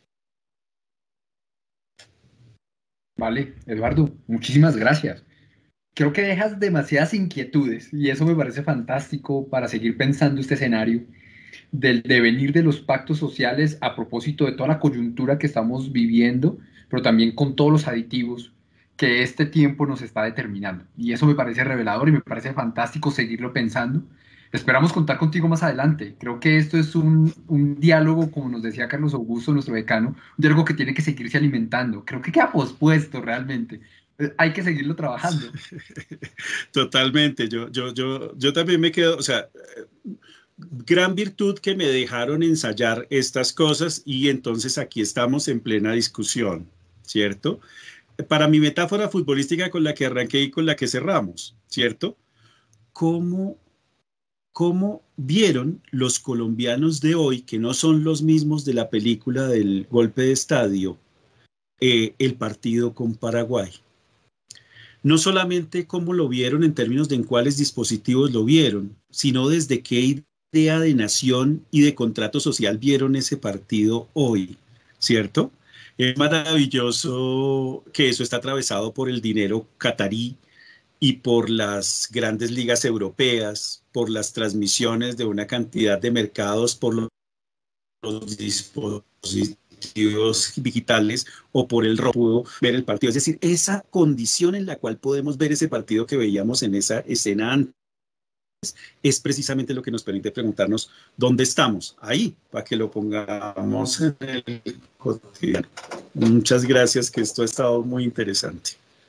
Vale, Eduardo, muchísimas gracias. Creo que dejas demasiadas inquietudes y eso me parece fantástico para seguir pensando este escenario del devenir de los pactos sociales a propósito de toda la coyuntura que estamos viviendo, pero también con todos los aditivos que este tiempo nos está determinando. Y eso me parece revelador y me parece fantástico seguirlo pensando. Esperamos contar contigo más adelante. Creo que esto es un, un diálogo, como nos decía Carlos Augusto, nuestro decano, un diálogo que tiene que seguirse alimentando. Creo que queda pospuesto realmente. Hay que seguirlo trabajando. Totalmente. Yo, yo, yo, yo también me quedo, o sea, gran virtud que me dejaron ensayar estas cosas y entonces aquí estamos en plena discusión, ¿cierto? Para mi metáfora futbolística con la que arranqué y con la que cerramos, ¿cierto? ¿Cómo, cómo vieron los colombianos de hoy, que no son los mismos de la película del golpe de estadio, eh, el partido con Paraguay? No solamente cómo lo vieron en términos de en cuáles dispositivos lo vieron, sino desde qué idea de nación y de contrato social vieron ese partido hoy, ¿cierto? Es maravilloso que eso está atravesado por el dinero catarí y por las grandes ligas europeas, por las transmisiones de una cantidad de mercados, por los, los dispositivos digitales o por el robo, ver el partido. Es decir, esa condición en la cual podemos ver ese partido que veíamos en esa escena antes es precisamente lo que nos permite preguntarnos dónde estamos, ahí, para que lo pongamos en el cotidiano. Muchas gracias, que esto ha estado muy interesante.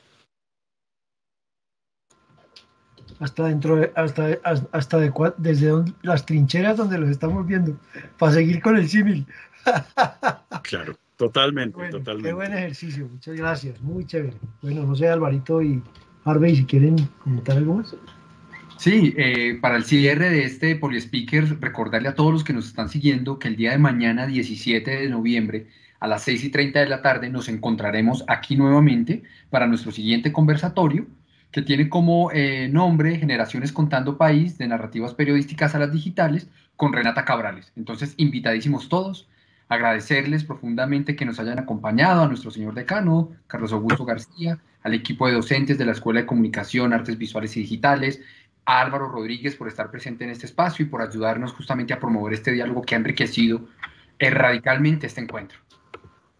Hasta dentro, de, hasta, hasta de, desde donde, las trincheras donde los estamos viendo, para seguir con el símil. Claro, totalmente, bueno, totalmente. Qué buen ejercicio, muchas gracias, muy chévere. Bueno, no sé, Alvarito y Harvey, si quieren comentar algo más. Sí, eh, para el cierre de este Poliespeaker, recordarle a todos los que nos están siguiendo que el día de mañana, diecisiete de noviembre, a las seis y treinta de la tarde, nos encontraremos aquí nuevamente para nuestro siguiente conversatorio, que tiene como eh, nombre Generaciones Contando País, de narrativas periodísticas a las digitales, con Renata Cabrales. Entonces, invitadísimos todos, agradecerles profundamente que nos hayan acompañado, a nuestro señor decano, Carlos Augusto García, al equipo de docentes de la Escuela de Comunicación, Artes Visuales y Digitales, a Álvaro Rodríguez por estar presente en este espacio y por ayudarnos justamente a promover este diálogo que ha enriquecido eh, radicalmente este encuentro.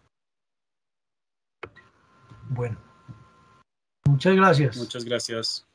Bueno, muchas gracias. Muchas gracias.